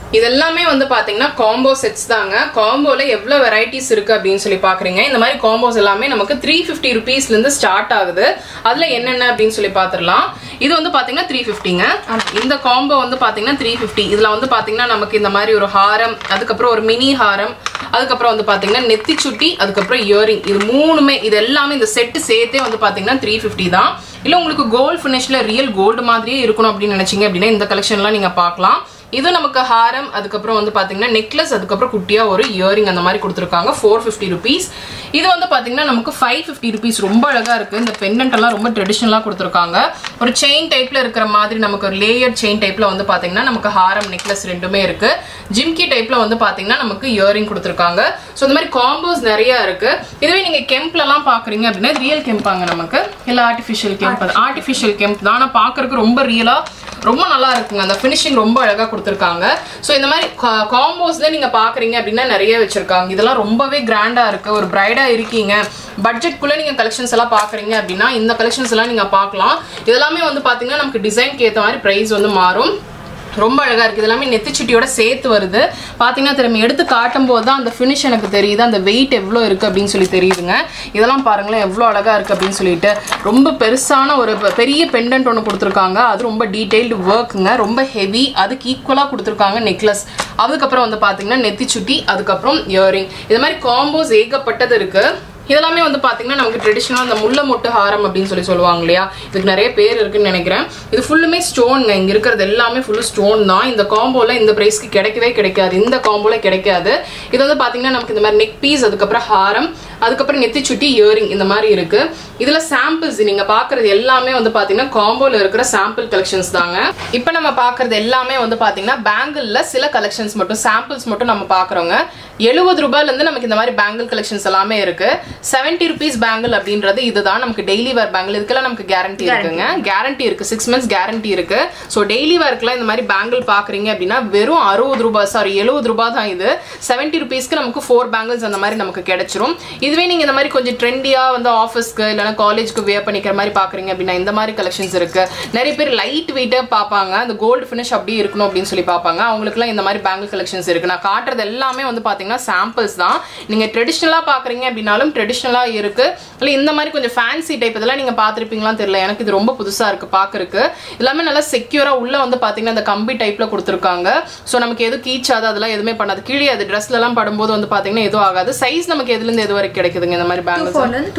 இதெல்லாமே வந்து பாத்தீங்கன்னா காம்போ செட்ஸ் தாங்க. காம்போல எவ்வளவு வெரைட்டிஸ் இருக்கு அப்படின்னு சொல்லி பாக்குறீங்க. இந்த மாதிரி காம்போஸ் எல்லாமே நமக்கு த்ரீ பிப்டி ருபீஸ்ல இருந்து ஸ்டார்ட் ஆகுது. அதுல என்னென்ன அப்படின்னு சொல்லி பாத்துடலாம். இது வந்து பாத்தீங்கன்னா த்ரீ பிப்டிங்க. இந்த காம்போ வந்து பாத்தீங்கன்னா த்ரீ பிப்டி. இதுல வந்து பாத்தீங்கன்னா நமக்கு இந்த மாதிரி ஒரு ஹாரம், அதுக்கப்புறம் ஒரு மினி ஹாரம், அதுக்கப்புறம் வந்து பாத்தீங்கன்னா நெத்தி சுட்டி, அதுக்கப்புறம் இயரிங், இது மூணுமே இது எல்லாமே இந்த செட்டு சேர்த்தே வந்து பாத்தீங்கன்னா த்ரீ பிப்டி தான். இல்ல உங்களுக்கு கோல்டு பினிஷ்ல ரியல் கோல்டு மாதிரியே இருக்கணும் அப்படின்னு நினைச்சீங்க அப்படின்னா இந்த கலெக்ஷன்லாம் நீங்க பார்க்கலாம். இது நமக்கு ஹாரம், அதுக்கப்புறம் வந்து பாத்தீங்கன்னா நெக்லஸ், அதுக்கப்புறம் குட்டியா ஒரு இயரிங் அந்த மாதிரி கொடுத்துருக்காங்க. Four fifty rupees. இது வந்து பாத்தீங்கன்னா நமக்கு ஃபைவ் பிப்டி ருபீஸ். ரொம்ப அழகா இருக்கு. இந்த பெண்டன்ட் எல்லாம் ரொம்ப ட்ரெடிஷனலா கொடுத்துருக்காங்க. ஒரு செயின் டைப்ல இருக்கிற மாதிரி நமக்கு ஒரு லேயர் செயின் டைப்ல வந்து பாத்தீங்கன்னா நமக்கு ஹாரம் நெக்லஸ் ரெண்டுமே இருக்கு. ஜிம்கி டைப்ல வந்து பாத்தீங்கன்னா நமக்கு இயரிங் கொடுத்துருக்காங்க. ஸோ இந்த மாதிரி காம்போஸ் நிறைய இருக்கு. இதுவே நீங்க கெம்ப்ல எல்லாம் பாக்குறீங்க அப்படின்னா ரியல் கெம்பாங்க நமக்கு, இல்ல ஆர்டிபிஷியல் கெம்ப். ஆர்டிபிஷியல் கெம்ப் தான், ஆனா பாக்குறதுக்கு ரொம்ப ரியலா ரொம்ப நல்லா இருக்குங்க. அந்த ஃபினிஷிங் ரொம்ப அழகா கொடுத்துருக்காங்க. ஸோ இந்த மாதிரி காம்போஸ்ல நீங்க பாக்குறீங்க அப்படின்னா நிறைய வச்சிருக்காங்க. இதெல்லாம் ரொம்பவே கிராண்டா இருக்கு. ஒரு பிரைடா இருக்கீங்க, பட்ஜெட்குள்ள நீங்க கலெக்ஷன்ஸ் எல்லாம் பாக்குறீங்க அப்படின்னா இந்த கலெக்ஷன்ஸ் எல்லாம் நீங்க பார்க்கலாம். இதெல்லாமே வந்து பாத்தீங்கன்னா நமக்கு டிசைன்க்கு ஏற்ற மாதிரி பிரைஸ் வந்து மாறும். ரொம்ப அழகா இருக்கு. இதெல்லாமே நெத்திச்சுட்டியோட சேர்த்து வருது. பாத்தீங்கன்னா திரும்ப எடுத்து காட்டும் போது தான் அந்த ஃபினிஷ் எனக்கு தெரியுது, அந்த வெயிட் எவ்வளோ இருக்கு அப்படின்னு சொல்லி தெரியுதுங்க. இதெல்லாம் பாருங்களேன் எவ்வளோ அழகா இருக்கு அப்படின்னு சொல்லிட்டு. ரொம்ப பெருசான ஒரு பெரிய பெண்டன்ட் ஒன்று கொடுத்துருக்காங்க. அது ரொம்ப டீடைல்டு ஒர்க்குங்க, ரொம்ப ஹெவி. அதுக்கு ஈக்குவலா கொடுத்துருக்காங்க நெக்லஸ். அதுக்கப்புறம் வந்து பாத்தீங்கன்னா நெத்திச்சுட்டி, அதுக்கப்புறம் இயரிங். இது மாதிரி காம்போஸ் ஏகப்பட்டது இருக்கு. இதெல்லாமே வந்து பாத்தீங்கன்னா நமக்கு ட்ரெடிஷனலா அந்த முல்லை மொட்டு ஹாரம் அப்படின்னு சொல்லி சொல்லுவாங்க இல்லையா, இதுக்கு நிறைய பேர் இருக்குன்னு நினைக்கிறேன். இது ஃபுல்லுமே ஸ்டோன்ங்க. இங்க இருக்கிறது எல்லாமே ஃபுல்லு ஸ்டோன் தான். இந்த காம்போல இந்த பிரைஸ்க்கு கிடைக்கவே கிடைக்காது. இந்த காம்போல கிடைக்காது. இது வந்து பாத்தீங்கன்னா நமக்கு இந்த மாதிரி நெக் பீஸ், அதுக்கப்புறம் ஹாரம், அதுக்கப்புறம் நெத்தி சுட்டி, இயரிங் இந்த மாதிரி இருக்கு. இதுல சாம்பிள்ஸ் நீங்க பாக்குறது எல்லாமே வந்து பாத்தீங்கன்னா காம்போல இருக்கிற சாம்பிள் கலெக்ஷன்ஸ் தாங்க. இப்ப நம்ம பாக்குறது எல்லாமே வந்து பாத்தீங்கன்னா பேங்கிள்ல சில கலெக்ஷன்ஸ் மட்டும், சாம்பிள்ஸ் மட்டும் நம்ம பாக்குறோங்க. எழுபது ரூபாயில இருந்து நமக்கு இந்த மாதிரி பேங்கிள் கலெக்ஷன்ஸ் எல்லாமே இருக்கு. செவன்டி ருபீஸ் பேங்கிள் அப்படின்றது இதுதான். நமக்கு டெய்லி வேர் பேங்கிள், இதுக்கெல்லாம் நமக்கு கேரண்டி இருக்குங்க. கேரண்டி இருக்கு, சிக்ஸ் மந்த்ஸ் கேரண்டி இருக்கு. ஸோ டெய்லி வேர்க்குலாம் இந்த மாதிரி பேங்கிள் பாக்குறீங்க அப்படின்னா வெறும் அறுபது ரூபாய் சாரி எழுபது ரூபாய் தான். இது செவன்டி ருபீஸ்க்கு நமக்கு ஃபோர் பேங்கிள்ஸ் அந்த மாதிரி நமக்கு கிடைச்சிரும். இதுவே நீங்க இந்த மாதிரி கொஞ்சம் ட்ரெண்டியா வந்து ஆஃபீஸ்க்கு இல்லைன்னா காலேஜ்க்கு வியர் பண்ணிக்கிற மாதிரி பாக்குறீங்க அப்படின்னா இந்த மாதிரி கலெக்ஷன்ஸ் இருக்கு. நிறைய பேர் லைட் வெயிட்டா பார்ப்பாங்க, அந்த கோல்டு ஃபினிஷ் அப்படியே இருக்கணும் அப்படின்னு சொல்லி பார்ப்பாங்க. அவங்களுக்குலாம் இந்த மாதிரி பேங்கிள் கலெக்ஷன்ஸ் இருக்கு. நான் காட்டுறது எல்லாமே வந்து பாத்தீங்கன்னா சாம்பிள்ஸ் தான். நீங்க ட்ரெடிஷனலா பாக்குறீங்க அப்படின்னாலும் ட்ரெடிஷனலா இருக்கு. இல்ல இந்த மாதிரி கொஞ்சம் ஃபேன்சி டைப் இதெல்லாம் நீங்க பாத்திருப்பீங்களான்னு தெரியல, எனக்கு இது ரொம்ப புதுசா இருக்கு பாக்குறதுக்கு. எல்லாமே நல்லா செக்யூரா உள்ள வந்து பாத்தீங்கன்னா அந்த கம்பி டைப்ல கொடுத்துருக்காங்க. ஸோ நமக்கு எதுவும் கீச்சாது, அதெல்லாம் எதுவுமே பண்ணாது. கீழே அது ட்ரெஸ்ல எல்லாம் படும்போது வந்து பாத்தீங்கன்னா எதுவும் ஆகாது. சைஸ் நமக்கு எதுல இருந்து எது வரைக்கும் கிடைக்குதுங்க இந்த மாதிரி பேங்கிள்ஸ்?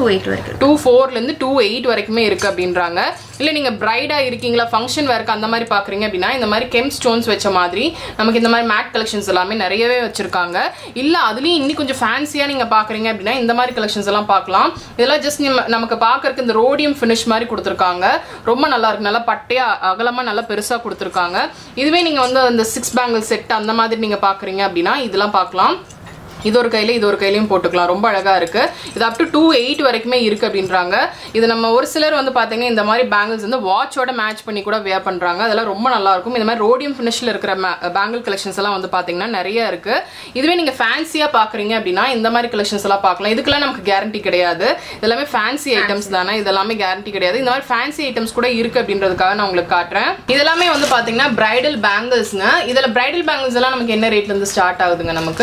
டூ ஃபோர்ல இருந்து டூ எயிட் வரைக்குமே இருக்கு அப்படின்றாங்க. இல்ல நீங்க பிரைடா இருக்கீங்களா, ஃபங்க்ஷன் வேர்க்கு அந்த மாதிரி பாக்குறீங்க அப்படின்னா இந்த மாதிரி கெம் ஸ்டோன்ஸ் வச்ச மாதிரி நமக்கு இந்த மாதிரி மேட் கலெக்ஷன்ஸ் எல்லாமே நிறையவே வச்சிருக்காங்க. இல்ல அதுலயும் இன்னும் கொஞ்சம் ஃபேன்சியா நீங்க பாக்குறீங்க அப்படின்னா இந்த மாதிரி கலெக்ஷன்ஸ் எல்லாம் பார்க்கலாம். இதெல்லாம் ஜஸ்ட் நமக்கு பாக்குறதுக்கு இந்த ரோடியம் ஃபினிஷ் மாதிரி கொடுத்துருக்காங்க. ரொம்ப நல்லா இருக்கு. நல்லா பட்டையா அகலமா நல்லா பெருசா கொடுத்துருக்காங்க. இதுவே நீங்க வந்து அந்த சிக்ஸ் பேங்கிள் செட் அந்த மாதிரி நீங்க பாக்குறீங்க அப்படின்னா இதெல்லாம் பார்க்கலாம். இது ஒரு கையில இது ஒரு கையிலையும் போட்டுக்கலாம். ரொம்ப அழகா இருக்கு. இது அப் டு டூ எயிட் வரைக்குமே இருக்கு அப்படின்றாங்க. இது நம்ம ஒரு சிலர் வந்து பாத்தீங்கன்னா இந்த மாதிரி பேங்கிள்ஸ் வந்து வாட்சோட மேட்ச் பண்ணி கூட வேர் பண்றாங்க. அதெல்லாம் ரொம்ப நல்லா இருக்கும். இந்த மாதிரி ரோடியம் ஃபினிஷ்ல இருக்கிற பேங்கிள் கலெக்ஷன்ஸ் எல்லாம் வந்து பாத்தீங்கன்னா நிறைய இருக்கு. இதுவே நீங்க ஃபேன்சியா பாக்குறீங்க அப்படின்னா இந்த மாதிரி கலெக்ஷன்ஸ் எல்லாம் பார்க்கலாம். இதுக்கெல்லாம் நமக்கு கேரண்டி கிடையாது. இதெல்லாமே ஃபேன்சி ஐட்டம்ஸ் தானே, இதெல்லாமே கேரண்டி கிடையாது. இந்த மாதிரி ஃபேன்சி ஐட்டம்ஸ் கூட இருக்கு அப்படின்றதுக்காக நான் உங்களுக்கு காட்டுறேன். இதெல்லாமே வந்து பாத்தீங்கன்னா பிரைடல் பேங்கிள்ஸ்ங்க. இதுல பிரைடல் பேங்கிள்ஸ் எல்லாம் நமக்கு என்ன ரேட்ல இருந்து ஸ்டார்ட் ஆகுதுங்க? நமக்கு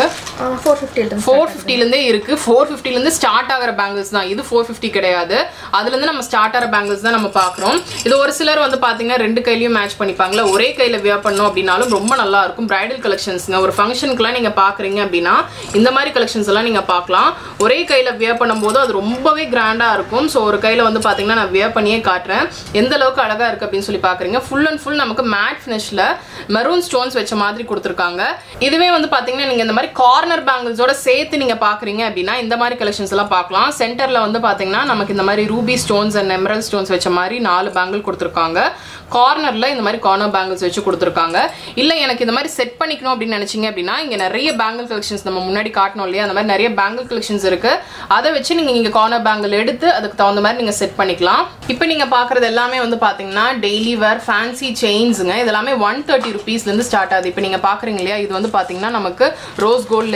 ஃபோர் ஃபிஃப்டில இருந்தே இருக்கு. ஃபோர் ஃபிஃப்டில இருந்து ஸ்டார்ட் ஆகிற பேங்கிள்ஸ் தான். இது ஃபோர் ஃபிஃப்டி கிடையாது. அதுல இருந்து நம்ம ஸ்டார்ட் ஆகிற பேங்கிள்ஸ் தான் நம்ம பாக்குறோம். இது ஒரு சிலர் வந்து பாத்தீங்கன்னா ரெண்டு கையிலயும் மேட்ச் பண்ணிப்பாங்களா, ஒரே கையில வியர் பண்ணோம் அப்படின்னாலும் ரொம்ப நல்லா இருக்கும். பிரைடல் கலெக்ஷன்ஸ்ங்க. ஒரு ஃபங்க்ஷனுக்குலாம் நீங்க பாக்குறீங்க அப்படின்னா இந்த மாதிரி கலெக்ஷன்ஸ் எல்லாம் நீங்க பார்க்கலாம். ஒரே கையில வியர் பண்ணும்போது அது ரொம்பவே கிராண்டா இருக்கும். ஸோ ஒரு கையில வந்து பாத்தீங்கன்னா நான் வியர் பண்ணியே காட்டுறேன் எந்த அளவுக்கு அழகா இருக்கு அப்படின்னு சொல்லி பாக்குறீங்க. ஃபுல் அண்ட் ஃபுல் நமக்கு மேட் ஃபினிஷ்ல மெரூன் ஸ்டோன்ஸ் வச்ச மாதிரி கொடுத்துருக்காங்க. இதுவே வந்து பாத்தீங்கன்னா நீங்க இந்த மாதிரி கார்னர் பேங்கிள்ஸோட சேர்த்து நீங்க பாக்குறீங்க அப்படின்னா இந்த மாதிரி கலெக்ஷன்ஸ் எல்லாம் பார்க்கலாம். சென்டர்ல வந்து பாத்தீங்கன்னா நமக்கு இந்த மாதிரி ruby stones and emerald stones வச்ச மாதிரி நாலு பேங்கிள் கொடுத்துருக்காங்க. கார்னர்ல இந்த மாதிரி கார்னர் பேங்கிள்ஸ் வச்சு கொடுத்துருக்காங்க. இல்ல எனக்கு இந்த மாதிரி செட் பண்ணிக்கணும் அப்படின்னு நினைச்சீங்க அப்படின்னா இங்க நிறைய பேங்கிள் கலெக்ஷன்ஸ் நம்ம முன்னாடி காட்டணும் இல்லையா, அந்த மாதிரி நிறைய பேங்கிள் கலெக்ஷன்ஸ் இருக்கு. அதை வச்சு நீங்க இங்க கார்னர் பேங்கிள் எடுத்து அதுக்கு தகுந்த மாதிரி நீங்க செட் பண்ணிக்கலாம். இப்போ நீங்க பாக்குறது எல்லாமே வந்து பாத்தீங்கன்னா டெய்லி வேர் ஃபேன்சி செயின்ஸ்ங்க. இதெல்லாமே ஒன் தேர்ட்டி ருபீஸ்ல இருந்து ஸ்டார்ட் ஆகுது. இப்போ நீங்க பாக்குறீங்க இல்லையா, இது வந்து பாத்தீங்கன்னா நமக்கு ரோஸ் கோல்ட்ல இருக்கு.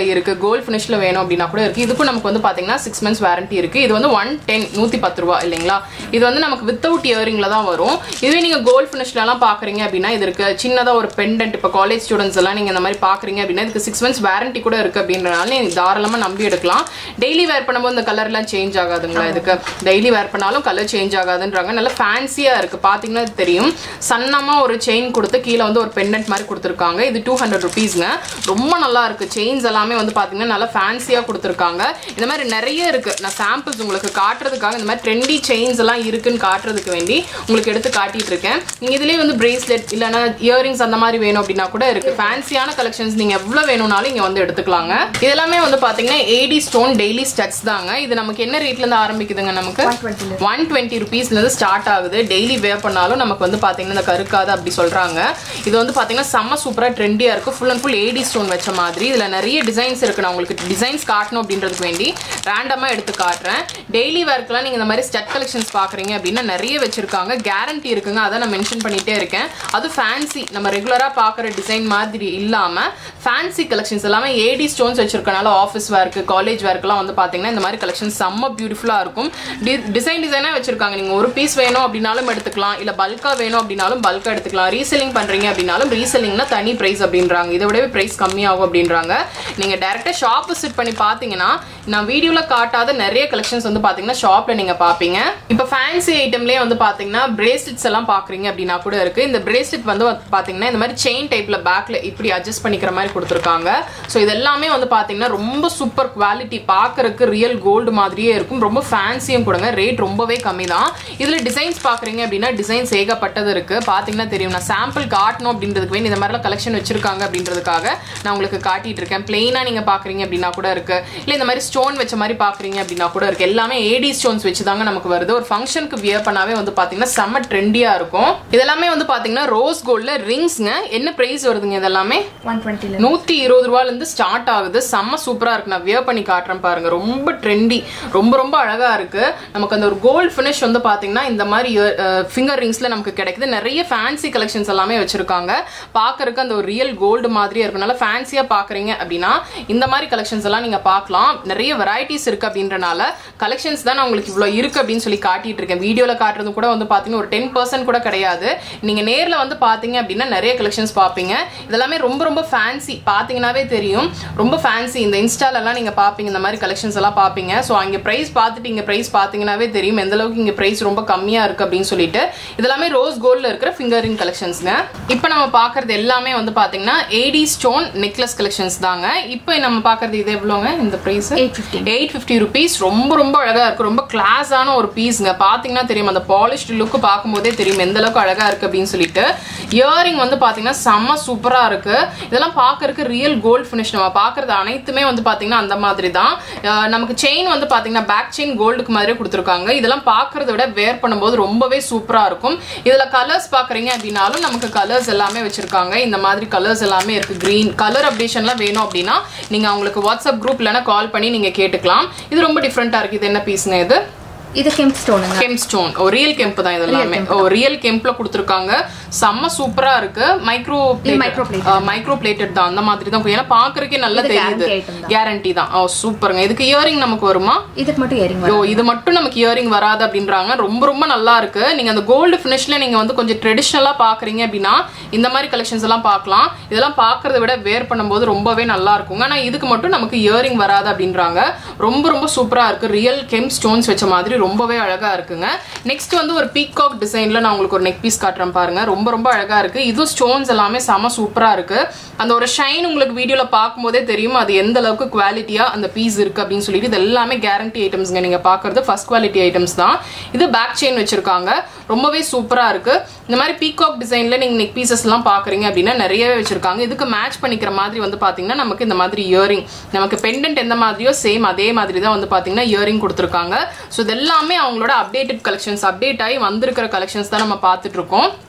கோல்ட் ஃபினிஷ்ல வேணும் அப்படின்னா கூட இருக்கு. இதுக்கும் நமக்கு வந்து பாத்தீங்கன்னா சிக்ஸ் மந்த்ஸ் வாரண்டி இருக்கு. இது வந்து ஒன் டென் நூத்தி பத்து ரூபா இல்லைங்களா. இது வந்து நமக்கு வித்தவுட் இயரிங்ல தான் வரும். இதுவே நீங்க கோல்ட் ஃபினிஷ்ல எல்லாம் பாக்குறீங்க அப்படின்னா இது இருக்கு சின்னதா ஒரு பெண்டன்ட். இப்போ காலேஜ் ஸ்டூடெண்ட்ஸ் எல்லாம் நீங்க இந்த மாதிரி பாக்குறீங்க அப்படின்னா இதுக்கு சிக்ஸ் மந்த்ஸ் வாரண்டி கூட இருக்கு அப்படின்றனால நீங்க தாராளமா நம்பி எடுக்கலாம். டெய்லி வேர் பண்ணும்போது இந்த கலர் எல்லாம் சேஞ்ச் ஆகாதுங்களா. இதுக்கு டெய்லி வேர் பண்ணாலும் கலர் சேஞ்ச் ஆகாதுன்றாங்க. நல்லா ஃபேன்சியா இருக்கு. பாத்தீங்கன்னா தெரியும் சன்னமா ஒரு செயின் கொடுத்து கீழே வந்து ஒரு பெண்டன்ட் மாதிரி கொடுத்துருக்காங்க. இது டூ ஹண்ட்ரட் ருபீஸ்ங்க. ரொம்ப நல்லா இருக்கு. செயின்ஸ் எல்லாமே வந்து பாத்தீங்கன்னா நல்லா ஃபேன்சியா கொடுத்துருக்காங்க. இந்த மாதிரி நிறைய இருக்கு. நான் சாம்பிள்ஸ் உங்களுக்கு காட்டுறதுக்காக இந்த மாதிரி ட்ரெண்டி செயின்ஸ் எல்லாம் இருக்குன்னு காட்டுறதுக்கு வேண்டி உங்களுக்கு எடுத்து காட்டிட்டு இருக்கேன். நீங்க இதுலயே வந்து பிரேஸ்லெட் இல்லைன்னா இயரிங்ஸ் அந்த மாதிரி வேணும் அப்படின்னா கூட இருக்கு. ஃபேன்சியான கலெக்ஷன்ஸ் நீங்க எவ்வளவு வேணும்னாலும் இங்க வந்து எடுத்துக்கலாங்க. இதெல்லாமே வந்து பாத்தீங்கன்னா ஏடி ஸ்டோன் டெய்லி ஸ்டட்ஸ் தாங்க. இது நமக்கு என்ன ரேட்ல இருந்து ஆரம்பிக்குதுங்க? நமக்கு ஒன் டுவெண்ட்டி ருபீஸ்ல இருந்து ஸ்டார்ட் ஆகுது. டெய்லி வேர் பண்ணாலும் நமக்கு வந்து பாத்தீங்கன்னா இந்த கருக்காது அப்படி சொல்றாங்க. இது வந்து பாத்தீங்கன்னா செம்ம சூப்பரா ட்ரெண்டியா இருக்கு. Full and full AD stone வச்ச மாதிரி. இதுல நிறைய டிசைன்ஸ் இருக்கு. நான் உங்களுக்கு டிசைன்ஸ் காட்டணும் அப்படின்றதுக்கு வேண்டி ரேண்டமா எடுத்து காட்டுறேன். டெய்லி வேர்க்கெல்லாம் நீங்க இந்த மாதிரி ஸ்டட் கலெக்ஷன்ஸ் பாக்குறீங்க அப்படின்னா நிறைய வச்சிருக்காங்க. கேரண்டி இருக்குங்க. அதை நான் மென்ஷன் பண்ணிட்டே இருக்கேன். அது ஃபேன்சி நம்ம ரெகுலரா பாக்குற டிசைன் மாதிரி இல்லாம ஃபேன்சி கலெக்ஷன்ஸ் எல்லாமே ஏடி ஸ்டோன்ஸ் வச்சிருக்கனால ஆஃபீஸ் வேர்க்கு காலேஜ் வேர்க்கெல்லாம் வந்து பாத்தீங்கன்னா இந்த மாதிரி கலெக்ஷன் செம்ம பியூட்டிஃபுல்லா இருக்கும். டிசைன் டிசைனா வச்சிருக்காங்க. நீங்க ஒரு பீஸ் வேணும் அப்படின்னாலும் எடுத்துக்கலாம். இல்ல பல்கா வேணும் அப்படின்னாலும் பல்கா எடுத்துக்கலாம். ரீசெல்லிங் பண்றீங்க அப்படின்னாலும் ரீசெல்லிங்னா தனி பிரைஸ் அப்படின்றாங்க. இதை விட பிரைஸ் கம்மியாகும் அப்படின்றாங்க. நீங்க டைரக்டா ஷாப் விசிட் பண்ணி பாத்தீங்கன்னா நான் வீடியோல காட்டாத நிறைய கலெக்ஷன்ஸ் வந்து பாத்தீங்கன்னா ஷாப்ல நீங்க பாப்பீங்க. இப்ப ஃபேன்சி ஐட்டம்லயே வந்து பாத்தீங்கன்னா பிரேஸ்லெட்ஸ் எல்லாம் பாக்குறீங்க அப்படின்னா கூட இருக்கு. இந்த பிரேஸ்லெட் வந்து பாத்தீங்கன்னா இந்த மாதிரி செயின் டைப்ல பேக்ல இப்படி அட்ஜஸ்ட் பண்ணிக்கிற மாதிரி கொடுத்துருக்காங்க. சோ இது எல்லாமே வந்து பாத்தீங்கன்னா ரொம்ப சூப்பர் குவாலிட்டி. பாக்குறதுக்கு ரியல் கோல்டு மாதிரியே இருக்கும். ரொம்ப ஃபேன்சியும் கொடுங்க. ரேட் ரொம்பவே கம்மி தான். இதுல டிசைன்ஸ் பாக்குறீங்க அப்படின்னா டிசைன்ஸ் ஏகப்பட்டது இருக்கு. பாத்தீங்கன்னா தெரியும். நான் சாம்பிள் காட்டணும் அப்படின்றதுக்கு வேண்டி இந்த மாதிரி கலெக்ஷன் வச்சிருக்காங்க அப்படின்றதுக்காக நான் உங்களுக்கு காட்டிட்டு இருக்கேன். பிளெயினா நீங்க பாக்குறீங்க அப்படின்னா கூட இருக்கு. இல்ல இந்த மாதிரி ஸ்டோன் வச்ச மாதிரி பாக்குறீங்க அப்படின்னா கூட இருக்கு. எல்லாமே ஏடி ஸ்டோன்ஸ் வச்சுதாங்க நமக்கு வருது. ஒரு ஃபங்க்ஷனுக்கு வியர் பண்ணாவே வந்து பாத்தீங்கன்னா செம்ம ட்ரெண்டியா இருக்கும். இதெல்லாமே வந்து பாத்தீங்கன்னா ரோஸ் கோல்ட்ல ரிங்ஸ்ங்க. என்ன பிரைஸ் வருதுங்க? இதெல்லாமே நூத்தி இருபது ரூபாயில இருந்து ஸ்டார்ட் ஆகுது. செம்ம சூப்பரா இருக்கு. நான் வியர் பண்ணி காட்டுறேன் பாருங்க. ரொம்ப ட்ரெண்டி. ரொம்ப ரொம்ப அழகா இருக்கு. நமக்கு அந்த ஒரு கோல்ட் ஃபினிஷ் வந்து பாத்தீங்கன்னா இந்த மாதிரி ஃபிங்கர் ரிங்ஸ்ல நமக்கு கிடைக்குது. நிறைய ஃபேன்சி கலெக்ஷன்ஸ் எல்லாமே வச்சிருக்காங்க. பாக்குறதுக்கு அந்த ஒரு ரியல் கோல்டு மாதிரியே இருக்கும். நல்லா ஃபேன்சியா பாக்குறீங்க அப்படின்னா இந்த மாதிரி கலெக்ஷன்ஸ் எல்லாம் நீங்க பார்க்கலாம். நிறைய வெரைட்டிஸ் இருக்கு அப்படின்றனால கலெக்ஷன்ஸ் தான் நான் உங்களுக்கு இவ்வளவு இருக்கு அப்படின்னு சொல்லி காட்டிட்டு இருக்கேன். வீடியோல காட்டுறது கூட வந்து பாத்தீங்கன்னா ஒரு டென் பர்சன்ட் கூட கிடையாது. நீங்க நேர்ல வந்து பாத்தீங்க அப்படின்னா நிறைய கலெக்ஷன்ஸ் பாப்பீங்க. இதெல்லாமே ரொம்ப ரொம்ப ஃபேன்சி. பாத்தீங்கன்னாவே தெரியும் ரொம்ப ஃபேன்சி. இந்த இன்ஸ்டால எல்லாம் நீங்க பாப்பீங்க இந்த மாதிரி கலெக்ஷன்ஸ் எல்லாம் பாப்பீங்க. சோ அங்க பிரைஸ் பார்த்துட்டு இங்க பிரைஸ் பாத்தீங்கன்னாவே தெரியும் எந்த அளவுக்கு இங்க பிரைஸ் ரொம்ப கம்மியா இருக்கு அப்படின்னு சொல்லிட்டு. இதெல்லாமே ரோஸ் கோல்ட்ல இருக்கிற ஃபிங்கரிங் கலெக்ஷன்ஸ்ங்க. இப்போ நம்ம பாக்குறது எல்லாமே வந்து பாத்தீங்கன்னா ஏடி ஸ்டோன் நெக்லஸ் கலெக்ஷன்ஸ் தாங்க. இப்போ நம்ம பாக்குறது இது எவ்வளவுங்க? இந்த பிரைஸ் எயிட் ஃபிஃப்டி ருபீஸ். ரொம்ப ரொம்ப அழகா இருக்கு. ரொம்ப கிளாஸான ஒரு பீஸ்ங்க. பாத்தீங்கன்னா தெரியும் அந்த பாலிஷ்ட் லுக் பார்க்கும்போதே தெரியும் எந்த அளவுக்கு அழகா இருக்கு அப்படின்னு சொல்லிட்டு. இயரிங் வந்து பாத்தீங்கன்னா செம்ம சூப்பரா இருக்கு. இதெல்லாம் பாக்குறதுக்கு ரியல் கோல்ட் ஃபினிஷ். நம்ம பாக்குறது அனைத்துமே வந்து பாத்தீங்கன்னா அந்த மாதிரி தான். நமக்கு செயின் வந்து பாத்தீங்கன்னா பேக் செயின் கோல்டுக்கு மாதிரி கொடுத்துருக்காங்க. இதெல்லாம் பாக்குறத விட வேர் பண்ணும்போது ரொம்பவே சூப்பரா இருக்கும். இதுல கலர்ஸ் பாக்குறீங்க அப்படின்னாலும் நமக்கு கலர்ஸ் எல்லாமே வச்சிருக்காங்க. இந்த மாதிரி கலர்ஸ் எல்லாமே இருக்கு. கிரீன் கலர் அப்டேஷன்லாம் வேணும் அப்படின்னா நீங்க அவங்களுக்கு வாட்ஸ்அப் குரூப் இல்லைன்னா கால் பண்ணி நீங்க கேட்டுக்கலாம். இது ரொம்ப டிஃப்ரெண்டா இருக்கு. இது என்ன பீஸ்ங்க? இது இது கெம்ப் ஸ்டோனுங்க. கெம்ப் ஸ்டோன். ஓ ரியல் கெம்ப் தான் இதெல்லாமே. ஓ ரியல் கெம்ப்ல கொடுத்துருக்காங்க. செம்ம சூப்பரா இருக்கு. மைக்ரோ மைக்ரோ மைக்ரோ பிளேட்டட் தான். அந்த மாதிரி தான். ஏன்னா பாக்குறதுக்கே நல்லா தெரியுது. கேரண்டி தான். ஓ சூப்பருங்க. இதுக்கு இயரிங் நமக்கு வருமா? இதுக்கு மட்டும் இயரிங் வரும். ஓ இது மட்டும் நமக்கு இயரிங் வராது அப்படின்றாங்க. ரொம்ப ரொம்ப நல்லா இருக்கு. நீங்க அந்த கோல்டு ஃபினிஷ்ல நீங்க வந்து கொஞ்சம் ட்ரெடிஷனலா பாக்குறீங்க அப்படின்னா இந்த மாதிரி கலெக்ஷன்ஸ் எல்லாம் பார்க்கலாம். இதெல்லாம் பாக்குறத விட வேர் பண்ணும்போது ரொம்பவே நல்லா இருக்குங்க. ஆனா இதுக்கு மட்டும் நமக்கு இயரிங் வராது அப்படின்றாங்க. ரொம்ப ரொம்ப சூப்பரா இருக்கு. ரியல் கெம்ப் ஸ்டோன்ஸ் வச்ச மாதிரி ரொம்பவே அழகா இருக்குங்க. நெக்ஸ்ட் வந்து ஒரு பீகாக் டிசைன்ல நான் உங்களுக்கு ஒரு நெக் பீஸ் காட்டுறேன் பாருங்க. ரொம்ப ரொம்ப அழகா இருக்கு. இது ஸ்டோன்ஸ் எல்லாமே செம சூப்பரா இருக்கு. அந்த ஒரு ஷைன் உங்களுக்கு வீடியோல பார்க்கும்போதே தெரியும் அது எந்த அளவுக்கு குவாலிட்டியா அந்த பீஸ் இருக்கு அப்படின்னு சொல்லிட்டு. இது எல்லாமே கேரண்டி ஐட்டம்ஸ்ங்க. நீங்க பாக்குறது ஃபர்ஸ்ட் குவாலிட்டி ஐட்டம்ஸ் தான். இது பேக் செயின் வச்சிருக்காங்க. ரொம்பவே சூப்பரா இருக்கு. இந்த மாதிரி பீகாக் டிசைன்ல நீங்க நெக் பீசஸ் எல்லாம் பாக்குறீங்க அப்படின்னா நிறையவே வச்சிருக்காங்க. இதுக்கு மேட்ச் பண்ணிக்கிற மாதிரி வந்து பாத்தீங்கன்னா நமக்கு இந்த மாதிரி இயரிங், நமக்கு பெண்டன்ட் எந்த மாதிரியோ சேம் அதே மாதிரி தான் வந்து பாத்தீங்கன்னா இயரிங் கொடுத்துருக்காங்க. ஸோ இதெல்லாமே அவங்களோட அப்டேட்டட் கலெக்ஷன்ஸ், அப்டேட் ஆகி வந்திருக்கிற கலெக்ஷன்ஸ் தான் நம்ம பார்த்துட்டு இருக்கோம்.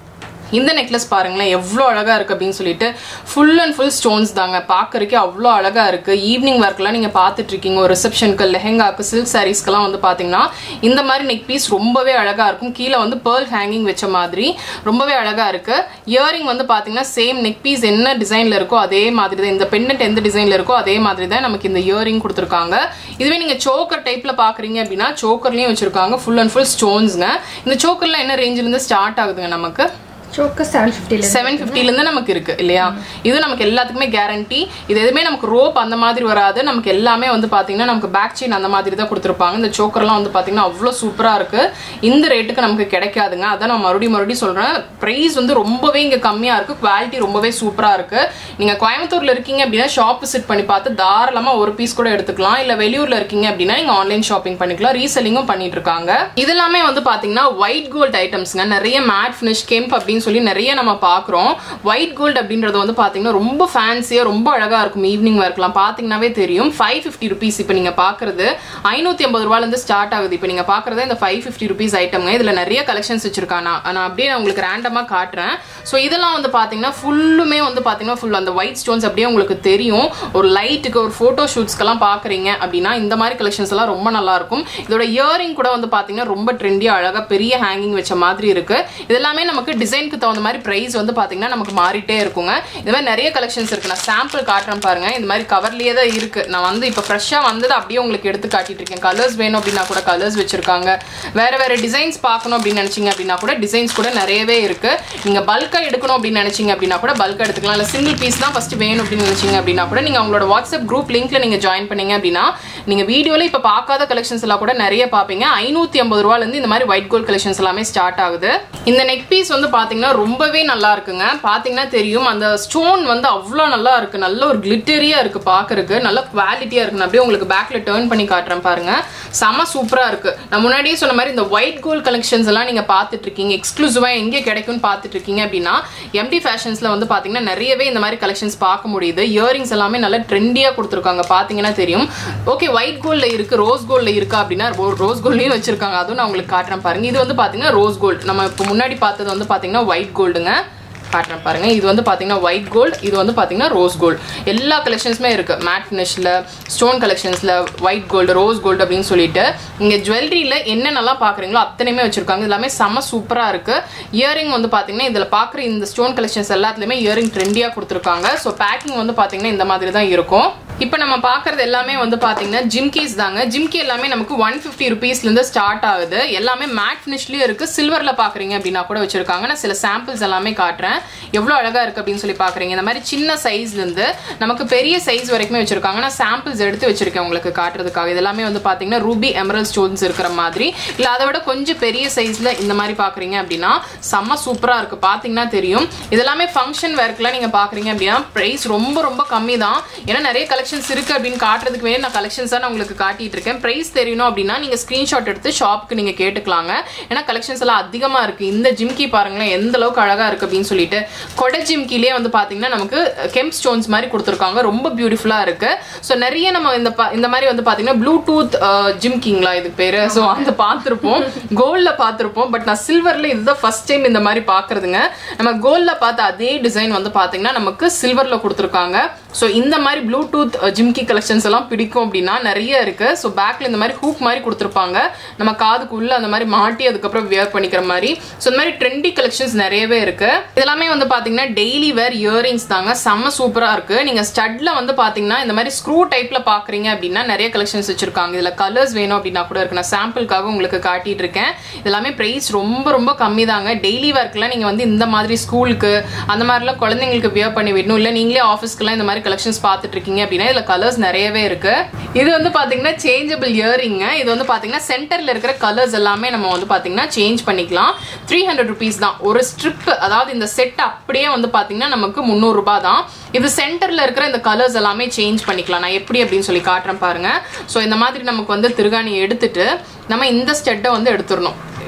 இந்த நெக்லஸ் பாருங்களேன் எவ்வளோ அழகாக இருக்குது அப்படின்னு சொல்லிட்டு ஃபுல் அண்ட் ஃபுல் ஸ்டோன்ஸ் தாங்க. பார்க்கறதுக்கே அவ்வளோ அழகாக இருக்குது. ஈவினிங் ஒர்க்லாம் நீங்கள் பார்த்துட்டு இருக்கீங்க, ஒரு ரிசப்ஷனுக்கு லெஹெங்காக்கு சில்க் சாரீஸ்க்கெல்லாம் வந்து பார்த்தீங்கன்னா இந்த மாதிரி நெக் பீஸ் ரொம்பவே அழகாக இருக்கும். கீழே வந்து பேர்ல் ஹேங்கிங் வச்ச மாதிரி ரொம்பவே அழகாக இருக்குது. இயரிங் வந்து பார்த்தீங்கன்னா சேம் நெக் பீஸ் என்ன டிசைனில் இருக்கோ அதே மாதிரி தான், இந்த பெண்டன்ட் எந்த டிசைனில் இருக்கோ அதே மாதிரி தான் நமக்கு இந்த இயரிங் கொடுத்துருக்காங்க. இதுவே நீங்கள் சோக்கர் டைப்பில் பார்க்குறீங்க அப்படின்னா சோக்கர்லேயும் வச்சுருக்காங்க ஃபுல் அண்ட் ஃபுல் ஸ்டோன்ஸுங்க. இந்த சோக்கர்லாம் என்ன ரேஞ்சிலேருந்து ஸ்டார்ட் ஆகுதுங்க நமக்கு? சோக்கர் செவன் ஃபிஃப்டி செவன் ஃபிஃப்டிலேருந்து நமக்கு இருக்கு இல்லையா? இது நமக்கு எல்லாத்துக்குமே கேரண்டி. இது எதுவுமே நமக்கு ரோப் அந்த மாதிரி வராது. நமக்கு எல்லாமே வந்து பார்த்தீங்கன்னா நமக்கு பேக் செயின் அந்த மாதிரி தான் கொடுத்துருப்பாங்க. இந்த சோக்கர்லாம் வந்து பார்த்தீங்கன்னா அவ்வளோ சூப்பராக இருக்கு. இந்த ரேட்டுக்கு நமக்கு கிடைக்காதுங்க. அதான் நான் மறுபடியும் மறுபடியும் சொல்கிறேன். ப்ரைஸ் வந்து ரொம்பவே இங்கே கம்மியாக இருக்கு. குவாலிட்டி ரொம்பவே சூப்பராக இருக்கு. நீங்கள் கோயம்புத்தூர்ல இருக்கீங்க அப்படின்னா ஷாப் விசிட் பண்ணி பார்த்து தாராளமாக ஒரு பீஸ் கூட எடுத்துக்கலாம். இல்லை வெளியூர்ல இருக்கீங்க அப்படின்னா நீங்கள் ஆன்லைன் ஷாப்பிங் பண்ணிக்கலாம். ரீசெல்லிங்கும் பண்ணிட்டு இருக்காங்க. இதெல்லாமே வந்து பார்த்தீங்கன்னா ஒயிட் கோல்ட் ஐட்டம்ஸ்ங்க. நிறைய மேட் ஃபினிஷ் கெம்ப் அப்படின்னு சொல்லி நிறைய நம்ம பாக்குறோம். ஒயிட் கோல்ட் அப்படின்றது வந்து பாத்தீங்கன்னா ரொம்ப ஃபேன்சியா ரொம்ப அழகா இருக்கும். ஈவினிங் ஒர்க்லாம் பாத்தீங்கன்னாவே தெரியும். ஃபைவ் ஃபிஃப்டி ருபீஸ் இப்போ நீங்க பாக்குறது ஐநூத்தி ஐம்பது ரூபாயில இருந்து ஸ்டார்ட் ஆகுது. இப்போ நீங்க பாக்குறது இந்த ஃபைவ் ஃபிஃப்டி ருபீஸ் ஐட்டம்ங்க. இதுல நிறைய கலெக்ஷன்ஸ் வச்சிருக்காங்க. நான் அப்படியே உங்களுக்கு ரேண்டமா காட்டுறேன். ஸோ இதெல்லாம் வந்து பாத்தீங்கன்னா ஃபுல்லுமே வந்து பாத்தீங்கன்னா ஃபுல் அந்த ஒயிட் ஸ்டோன்ஸ் அப்படியே உங்களுக்கு தெரியும். ஒரு லைட்டுக்கு ஒரு போட்டோ ஷூட்ஸ்க்கெல்லாம் பாக்குறீங்க அப்படின்னா இந்த மாதிரி கலெக்ஷன்ஸ் எல்லாம் ரொம்ப நல்லா இருக்கும். இதோட இயரிங் கூட வந்து பாத்தீங்கன்னா ரொம்ப ட்ரெண்டியா அழகா பெரிய ஹேங்கிங் வச்ச மாதிரி இருக்கு. இதெல்லாமே நமக்கு டிசைனுக்கு தகுந்த மாதிரி பிரைஸ் வந்து பாத்தீங்கன்னா நமக்கு மாறிட்டே இருக்குங்க. இந்த மாதிரி நிறைய கலெக்ஷன்ஸ் இருக்கு. நான் சாம்பிள் காட்டுறேன் பாருங்க. இந்த மாதிரி கவர்லயே தான் இருக்கு. நான் வந்து இப்போ ஃப்ரெஷ்ஷா வந்தது அப்படியே உங்களுக்கு எடுத்து காட்டிட்டு இருக்கேன். கலர்ஸ் வேணும் அப்படின்னா கூட கலர்ஸ் வச்சிருக்காங்க. வேற வேற டிசைன்ஸ் பார்க்கணும் அப்படின்னு நினைச்சீங்க அப்படின்னா கூட டிசைன்ஸ் கூட நிறையவே இருக்கு. நீங்க பல்கா எடுக்கணும் அப்படின்னு நினைச்சீங்க அப்படின்னா கூட பல்கா எடுத்துக்கலாம். இல்ல சிங்கிள் பீஸ் தான் ஃபர்ஸ்ட் வேணும் அப்படின்னு நினைச்சீங்க அப்படின்னா கூட நீங்க உங்களோட வாட்ஸ்அப் குரூப் லிங்க்ல நீங்க ஜாயின் பண்ணீங்க அப்படின்னா நீங்க வீடியோல இப்ப பார்க்காத கலெக்ஷன்ஸ் எல்லாம் கூட நிறைய பாப்பீங்க. ஐநூத்தி ஐம்பது ரூபாயில இருந்து இந்த மாதிரி ஒயிட் கோல்ட் கலெக்ஷன்ஸ் எல்லாமே ஸ்டார்ட் ஆகுது. இந்த நெக் பீஸ் வந்து பாத்தீங்கன்னா ரொம்பவே நல்லா இருக்குங்க. பாத்தீங்கன்னா தெரியும் அந்த ஸ்டோன் வந்து அவ்வளோ நல்லா இருக்கு. நல்ல ஒரு கிளிட்டரியா இருக்கு பாக்குறதுக்கு. நல்ல குவாலிட்டியா இருக்கு. அப்படியே உங்களுக்கு பேக்ல டர்ன் பண்ணி காட்டுறேன் பாருங்க. செம சூப்பரா இருக்கு. நான் முன்னாடியே சொன்ன மாதிரி இந்த ஒயிட் கோல்ட் கலெக்ஷன்ஸ் எல்லாம் நீங்க பாத்துட்டு இருக்கீங்க. எக்ஸ்க்ளூசிவா எங்க கிடைக்கும்னு பாத்துட்டு இருக்கீங்க அப்படின்னா எம்டி ஃபேஷன்ஸ்ல வந்து பாத்தீங்கன்னா நிறையவே இந்த மாதிரி கலெக்ஷன்ஸ் பார்க்க முடியுது. இயரிங்ஸ் எல்லாமே நல்ல ட்ரெண்டியா கொடுத்துருக்காங்க. பாத்தீங்கன்னா தெரியும். ஓகே ஒயிட் கோல்ட்ல இருக்கு, ரோஸ் கோல்ட்ல இருக்கா அப்படின்னா ரோஸ் கோல்ட்லயும் வச்சிருக்காங்க. அதுவும் நான் உங்களுக்கு காட்டுறேன் பாருங்க. இது வந்து பாத்தீங்கன்னா ரோஸ் கோல்ட். நம்ம இப்போ முன்னாடி பார்த்தது வந்து பாத்தீங்கன்னா ஒயிட் கோல்டுங்க. காட்டுறேன் பாருங்க. இது வந்து பாத்தீங்கன்னா ஒயிட் கோல்ட், இது வந்து பாத்தீங்கன்னா ரோஸ் கோல்ட். எல்லா கலெக்ஷன்ஸுமே இருக்கு. மேட் ஃபினிஷ்ல, ஸ்டோன் கலெக்ஷன்ஸ்ல ஒயிட் கோல்டு, ரோஸ் கோல்டு அப்படின்னு சொல்லிட்டு இங்க ஜுவல்லரியில என்னென்னலாம் பாக்குறீங்களோ அத்தனையுமே வச்சிருக்காங்க. எல்லாமே செம சூப்பரா இருக்கு. இயரிங் வந்து பாத்தீங்கன்னா இதுல பாக்குற இந்த ஸ்டோன் கலெக்ஷன்ஸ் எல்லாத்துலயுமே இயரிங் ட்ரெண்டியா கொடுத்துருக்காங்க. ஸோ பேக்கிங் வந்து பாத்தீங்கன்னா இந்த மாதிரி தான் இருக்கும். இப்போ நம்ம பாக்குறது எல்லாமே வந்து பாத்தீங்கன்னா ஜிம்கீஸ் தாங்க. ஜிம்கி எல்லாமே நமக்கு ஒன் பிப்டி ருபீஸ்ல இருந்து ஸ்டார்ட் ஆகுது. எல்லாமே மேட் ஃபினிஷ்லயே இருக்கு. சில்வர்ல பாக்குறீங்க அப்படின்னா கூட வச்சிருக்காங்க. நான் சில சாம்பிள்ஸ் எல்லாமே காட்டுறேன். எவ்வளவு அழகா இருக்கு அப்படின்னு சொல்லி பாக்குறீங்க. இந்த மாதிரி சின்ன சைஸ்ல இருந்து நமக்கு பெரிய சைஸ் வரைக்குமே வச்சிருக்காங்க. நான் சாம்பிள்ஸ் எடுத்து வச்சிருக்கேன் உங்களுக்கு காட்டுறதுக்காக. இதெல்லாமே வந்து பாத்தீங்கன்னா ரூபி எமரல் ஸ்டோன்ஸ் இருக்கிற மாதிரி, இல்ல அதை விட கொஞ்சம் பெரிய சைஸ்ல இந்த மாதிரி பாக்குறீங்க அப்படின்னா செம்ம சூப்பரா இருக்கு. பாத்தீங்கன்னா தெரியும். இதெல்லாமே ஃபங்க்ஷன் வேர்க்குலாம் நீங்க பாக்குறீங்க அப்படின்னா பிரைஸ் ரொம்ப ரொம்ப கம்மி தான். ஏன்னா நிறைய கலெக்ஷன்ஸ் இருக்கு அப்படின்னு காட்டுறதுக்கு வேணும் நான் கலெக்ஷன்ஸ் தான் உங்களுக்கு காட்டிட்டு இருக்கேன். பிரைஸ் தெரியணும் அப்படின்னா நீங்க ஸ்கிரீன்ஷாட் எடுத்து ஷாப்க்கு நீங்க கேட்டுக்கலாங்க. ஏன்னா கலெக்ஷன்ஸ் எல்லாம் அதிகமா இருக்கு. இந்த ஜிம்கி பாருங்களேன் எந்த அளவுக்கு அழகா இருக்கு அப்படின்னு சொல்லிட்டு. கொடை ஜிம்கிலே வந்து பாத்தீங்கன்னா நமக்கு கெம்ப் ஸ்டோன்ஸ் மாதிரி கொடுத்துருக்காங்க. ரொம்ப பியூட்டிஃபுல்லா இருக்கு. ஸோ நிறைய நம்ம இந்த இந்த மாதிரி வந்து பாத்தீங்கன்னா ப்ளூடூத் ஜிம்கிங்களா இதுக்கு பேரு. ஸோ அந்த பார்த்துருப்போம், கோல்ட்ல பார்த்துருப்போம். பட் நான் சில்வர்ல இதுதான் ஃபர்ஸ்ட் டைம் இந்த மாதிரி பாக்குறதுங்க. நம்ம கோல்ட்ல பார்த்த அதே டிசைன் வந்து பாத்தீங்கன்னா நமக்கு சில்வர்ல கொடுத்துருக்காங்க. ஸோ இந்த மாதிரி ப்ளூடூத் ஜிம்கி கலெக்ஷன்ஸ் எல்லாம் பிடிக்கும் அப்படின்னா நிறைய இருக்கு. ஸோ பேக்ல இந்த மாதிரி ஹூக் மாதிரி கொடுத்துருப்பாங்க. நம்ம காதுக்கு உள்ள அந்த மாதிரி மாட்டி அதுக்கப்புறம் வியர் பண்ணிக்கிற மாதிரி. ஸோ இந்த மாதிரி ட்ரெண்டி கலெக்ஷன்ஸ் நிறையவே இருக்கு. இதெல்லாமே வந்து பாத்தீங்கன்னா டெய்லி வேர் இயரிங்ஸ் தாங்க. செம்ம சூப்பரா இருக்கு. நீங்க ஸ்டட்ல வந்து பாத்தீங்கன்னா இந்த மாதிரி ஸ்க்ரூ டைப்ல பாக்குறீங்க அப்படின்னா நிறைய கலெக்ஷன்ஸ் வச்சிருக்காங்க. இதுல கலர்ஸ் வேணும் அப்படின்னா கூட இருக்கு. நான் சாம்பிளுக்காக உங்களுக்கு காட்டிட்டு இருக்கேன். இதெல்லாமே பிரைஸ் ரொம்ப ரொம்ப கம்மி தாங்க. டெய்லி ஒர்க்லாம் நீங்க வந்து இந்த மாதிரி ஸ்கூலுக்கு அந்த மாதிரிலாம் குழந்தைங்களுக்கு வியர் பண்ணி விடணும், இல்ல நீங்களே ஆஃபீஸ்க்குலாம் இந்த மாதிரி கலெக்ஷன்ஸ் பார்த்துட்டு இருக்கீங்க அப்படின்னா இதுல கலர்ஸ் நிறையவே இருக்கு. இது வந்து பாத்தீங்கன்னா சேஞ்சபிள் இயரிங். இது வந்து பாத்தீங்கன்னா சென்டர்ல இருக்கிற கலர்ஸ் எல்லாமே நம்ம வந்து பாத்தீங்கன்னா சேஞ்ச் பண்ணிக்கலாம். த்ரீ ஹண்ட்ரட் ருபீஸ் தான் ஒரு ஸ்ட்ரிப். அதாவது இந்த செட் அப்படியே வந்து பாத்தீங்கன்னா நமக்கு முந்நூறு ரூபாய் தான். இது சென்டர்ல இருக்கிற இந்த கலர்ஸ் எல்லாமே சேஞ்ச் பண்ணிக்கலாம். நான் எப்படி அப்படின்னு சொல்லி காட்டுறேன் பாருங்க. ஸோ இந்த மாதிரி நமக்கு வந்து திருகாணி எடுத்துட்டு நம்ம இந்த ஸ்டெட்டை வந்து எடுத்துடணும்.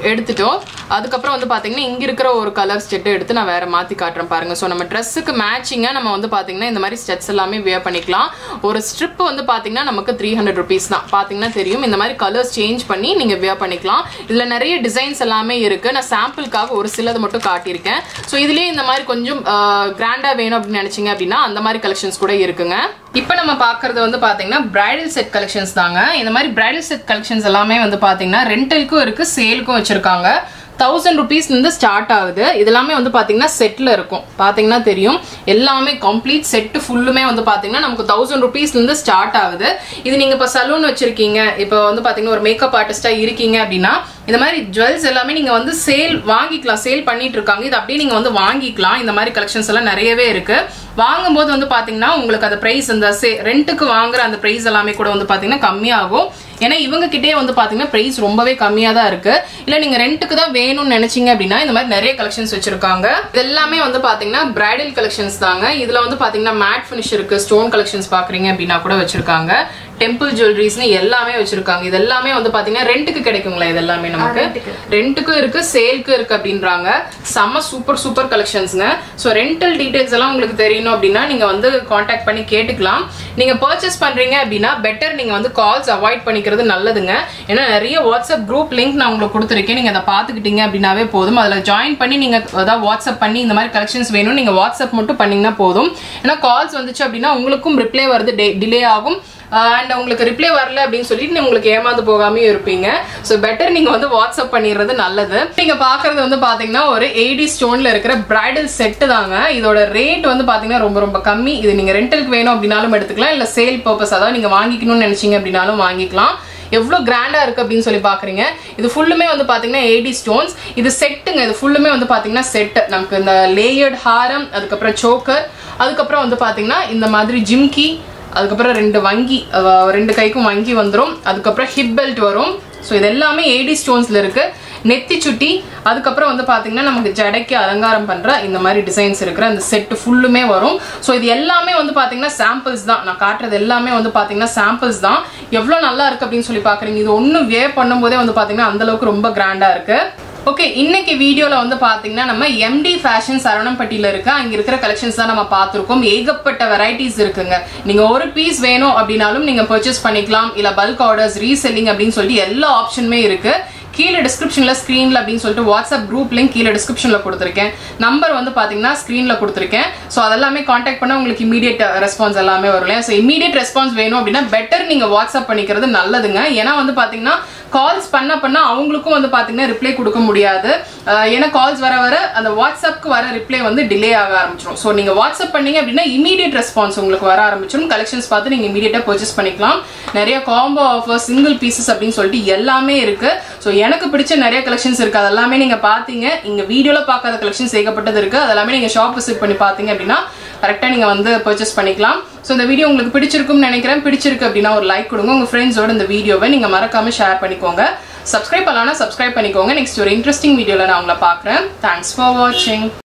எடுத்துட்டோம். அதுக்கப்புறம் வந்து பார்த்தீங்கன்னா இங்கே இருக்கிற ஒரு கலர் ஸ்டெட் எடுத்து நான் வேறு மாற்றி காட்டுறேன் பாருங்கள். ஸோ நம்ம ட்ரெஸ்ஸுக்கு மேட்சிங்காக நம்ம வந்து பார்த்தீங்கன்னா இந்த மாதிரி ஸ்டெட்ஸ் எல்லாமே வியர் பண்ணிக்கலாம். ஒரு ஸ்ட்ரிப் வந்து பார்த்தீங்கன்னா நமக்கு த்ரீ ஹண்ட்ரட் ருபீஸ் தான். பார்த்தீங்கன்னா தெரியும், இந்த மாதிரி கலர்ஸ் சேஞ்ச் பண்ணி நீங்கள் வியர் பண்ணிக்கலாம். இதில் நிறைய டிசைன்ஸ் எல்லாமே இருக்குது. நான் சாம்பிளுக்காக ஒரு சிலது மட்டும் காட்டியிருக்கேன். ஸோ இதுலேயே இந்த மாதிரி கொஞ்சம் கிராண்டாக வேணும் அப்படின்னு நினச்சிங்க அப்படின்னா அந்த மாதிரி கலெக்ஷன்ஸ் கூட இருக்குங்க. இப்போ நம்ம பார்க்குறது வந்து பார்த்தீங்கன்னா பிரைடல் செட் கலெக்ஷன்ஸ் தாங்க. இந்த மாதிரி பிரைடல் செட் கலெக்ஷன்ஸ் எல்லாமே வந்து பார்த்தீங்கன்னா ரெண்டலுக்கும் இருக்குது, சேலுக்கும் வச்சுருக்காங்க. தௌசண்ட் ருபீஸ்லேருந்து ஸ்டார்ட் ஆகுது. இதெல்லாமே வந்து பார்த்தீங்கன்னா செட்டில் இருக்கும். பார்த்தீங்கன்னா தெரியும், எல்லாமே கம்ப்ளீட் செட்டு ஃபுல்லுமே வந்து பார்த்தீங்கன்னா நமக்கு தௌசண்ட் ருபீஸ்லேருந்து ஸ்டார்ட் ஆகுது. இது நீங்கள் இப்போ சலூன் வச்சுருக்கீங்க, இப்போ வந்து பார்த்தீங்கன்னா ஒரு மேக்கப் ஆர்டிஸ்ட்டாக இருக்கீங்க அப்படின்னா இந்த மாதிரி ஜுவல்ஸ் எல்லாமே நீங்கள் வந்து சேல் வாங்கிக்கலாம். சேல் பண்ணிட்டு இருக்காங்க. இது அப்படியே நீங்கள் வந்து வாங்கிக்கலாம். இந்த மாதிரி கலெக்ஷன்ஸ் எல்லாம் நிறையவே இருக்குது. வாங்கும்போது வந்து பார்த்தீங்கன்னா உங்களுக்கு அந்த ப்ரைஸ் அந்த சே ரெண்ட்டுக்கு வாங்குற அந்த ப்ரைஸ் எல்லாமே கூட வந்து பார்த்தீங்கன்னா கம்மியாகும். ஏன்னா இவங்க கிட்டே வந்து பார்த்தீங்கன்னா ப்ரைஸ் ரொம்பவே கம்மியாக தான் இருக்குது. இல்லை நீங்கள் ரெண்ட்டுக்கு தான் வேணும்னு நினச்சிங்க அப்படின்னா இந்த மாதிரி நிறைய கலெக்ஷன்ஸ் வச்சுருக்காங்க. இது எல்லாமே வந்து பார்த்தீங்கன்னா பிரைடல் கலெக்ஷன்ஸ் தாங்க. இதில் வந்து பார்த்தீங்கன்னா மேட் ஃபினிஷ் இருக்குது. ஸ்டோன் கலெக்ஷன்ஸ் பார்க்குறீங்க அப்படின்னா கூட வச்சுருக்காங்க. டெம்பிள் ஜுவல்லரிஸ்னு எல்லாமே வச்சிருக்காங்க. இது எல்லாமே வந்து பாத்தீங்கன்னா ரெண்டுக்கு கிடைக்குங்களா? இது எல்லாமே நமக்கு ரெண்டுக்கும் இருக்கு, சேலுக்கு இருக்கு அப்படின்றாங்க. செம்ம சூப்பர் சூப்பர் கலெக்ஷன்ஸ்ங்க. ஸோ ரெண்டல் டீடைல்ஸ் எல்லாம் உங்களுக்கு தெரியணும் அப்படின்னா நீங்க வந்து கான்டாக்ட் பண்ணி கேட்டுக்கலாம். நீங்க பர்ச்சேஸ் பண்றீங்க அப்படின்னா பெட்டர் நீங்க வந்து கால்ஸ் அவாய்ட் பண்ணிக்கிறது நல்லதுங்க. ஏன்னா நிறைய வாட்ஸ்அப் குரூப் லிங்க் நான் உங்களுக்கு கொடுத்துருக்கேன். நீங்க அதை பாத்துக்கிட்டீங்க அப்படின்னாவே போதும். அதுல ஜாயின் பண்ணி நீங்க அதாவது வாட்ஸ்அப் பண்ணி இந்த மாதிரி கலெக்ஷன்ஸ் வேணும் நீங்க வாட்ஸ்அப் மட்டும் பண்ணீங்கன்னா போதும். ஏன்னா கால்ஸ் வந்துச்சு அப்படின்னா உங்களுக்கும் ரிப்ளை வருது, டிலே ஆகும். அண்ட் உங்களுக்கு ரிப்ளை வரல அப்படின்னு சொல்லிட்டு உங்களுக்கு ஏமாந்து போகாம இருப்பீங்க. ஸோ பெட்டர் நீங்க வந்து வாட்ஸ்அப் பண்ணிடுறது நல்லது. நீங்க பாக்குறது வந்து பாத்தீங்கன்னா ஒரு எயிட்டி ஸ்டோன்ல இருக்கிற பிரைடல் செட்டு தாங்க. இதோட ரேட் வந்து பாத்தீங்கன்னா ரொம்ப ரொம்ப கம்மி. இது நீங்க ரெண்டலுக்கு வேணும் அப்படின்னாலும் எடுத்துக்கலாம், இல்ல சேல் பர்பஸ் அதாவது நீங்க வாங்கிக்கணும்னு நினைச்சீங்க அப்படின்னாலும் வாங்கிக்கலாம். எவ்வளவு கிராண்டா இருக்கு அப்படின்னு சொல்லி பாக்குறீங்க. இது ஃபுல்லுமே வந்து பாத்தீங்கன்னா எயிட்டி ஸ்டோன்ஸ். இது செட்டுங்க. இது ஃபுல்லுமே வந்து பாத்தீங்கன்னா செட். நமக்கு இந்த லேயர்ட் ஹாரம், அதுக்கப்புறம் சோக்கர், அதுக்கப்புறம் வந்து பாத்தீங்கன்னா இந்த மாதிரி ஜிம்கி, அதுக்கப்புறம் ரெண்டு வங்கி, ரெண்டு கைக்கும் வங்கி வந்துடும். அதுக்கப்புறம் ஹிப் பெல்ட் வரும். ஸோ இது எல்லாமே எயிட்டி ஸ்டோன்ஸ்ல இருக்கு. நெத்தி சுட்டி, அதுக்கப்புறம் வந்து பாத்தீங்கன்னா நமக்கு ஜடைக்கு அலங்காரம் பண்ற இந்த மாதிரி டிசைன்ஸ் இருக்கிற அந்த செட் ஃபுல்லுமே வரும். ஸோ இது எல்லாமே வந்து பாத்தீங்கன்னா சாம்பிள்ஸ் தான். நான் காட்டுறது எல்லாமே வந்து பாத்தீங்கன்னா சாம்பிள்ஸ் தான். எவ்வளவு நல்லா இருக்கு அப்படின்னு சொல்லி பாக்குறீங்க. இது ஒன்னும் வேர் பண்ணும் போதே வந்து பாத்தீங்கன்னா அந்த அளவுக்கு ரொம்ப கிராண்டா இருக்கு. ஓகே, இன்னைக்கு வீடியோல வந்து பாத்தீங்கன்னா நம்ம எம்டி ஃபேஷன் சரவணம்பட்டியில இருக்கு. அங்க இருக்கிற கலெக்ஷன்ஸ் தான் நம்ம பார்த்திருக்கோம். ஏகப்பட்ட வெரைட்டிஸ் இருக்குங்க. நீங்க ஒரு பீஸ் வேணும் அப்படின்னாலும் நீங்க பர்ச்சேஸ் பண்ணிக்கலாம். இல்ல பல்க் ஆர்டர்ஸ், ரீசெல்லிங் அப்படின்னு சொல்லிட்டு எல்லா ஆப்ஷனுமே இருக்கு. கீழே டிஸ்கிரிப்ஷன்ல ஸ்கிரீன்ல அப்படின்னு சொல்லிட்டு வாட்ஸ்அப் குரூப் லிங்க் கீழே டிஸ்கிரிப்ஷன்ல கொடுத்துருக்கேன். நம்பர் வந்து பாத்தீங்கன்னா ஸ்கிரீன்ல கொடுத்துருக்கேன். ஸோ அதெல்லாமே கான்டாக்ட் பண்ண உங்களுக்கு இமீடியட் ரெஸ்பான்ஸ் எல்லாமே வரும் இல்லையா? ஸோ இமீடியட் ரெஸ்பான்ஸ் வேணும் அப்படின்னா பெட்டர் நீங்க வாட்ஸ்அப் பண்ணிக்கிறது நல்லதுங்க. ஏன்னா வந்து பாத்தீங்கன்னா கால்ஸ் பண்ண பண்ண அவங்களுக்கும் வந்து பாத்தீங்கன்னா ரிப்ளை கொடுக்க முடியாது. ஏன்னா கால்ஸ் வர வர அந்த வாட்ஸ்அப்க்கு வர ரிப்ளை வந்து டிலே ஆக ஆரம்பிச்சிடும். ஸோ நீங்க வாட்ஸ்அப் பண்ணீங்க அப்படின்னா இமீடியட் ரெஸ்பான்ஸ் உங்களுக்கு வர ஆரம்பிச்சிடும். கலெக்ஷன்ஸ் பார்த்து நீங்க இமீடியட்டா பர்ச்சேஸ் பண்ணிக்கலாம். நிறைய காம்போ ஆஃபர், சிங்கிள் பீசஸ் அப்படின்னு சொல்லிட்டு எல்லாமே இருக்கு. ஸோ எனக்கு பிடிச்ச நிறைய கலெக்ஷன்ஸ் இருக்கு. அதெல்லாமே நீங்க பாத்தீங்க. இங்க வீடியோல பார்க்காத கலெக்ஷன்ஸ் ஏகப்பட்டது இருக்கு. அதெல்லாமே நீங்க ஷாப் விசிட் பண்ணி பாத்தீங்க அப்படின்னா கரெக்டா நீங்க வந்து பர்ச்சேஸ் பண்ணிக்கலாம். ஸோ இந்த வீடியோ உங்களுக்கு பிடிச்சிருக்கும்னு நினைக்கிறேன். பிடிச்சிருக்கு அப்படின்னா ஒரு லைக் கொடுங்க. உங்க ஃப்ரெண்ட்ஸோட இந்த வீடியோவை நீங்க மறக்காம ஷேர் பண்ணிக்கோங்க. சப்ஸ்கிரைப் பண்ணலாம்னா சப்ஸ்கிரைப் பண்ணிக்கோங்க. நெக்ஸ்ட் ஒரு இன்ட்ரெஸ்டிங் வீடியோல நான் உங்களை பார்க்குறேன். தேங்க்ஸ் ஃபார் வாட்சிங்.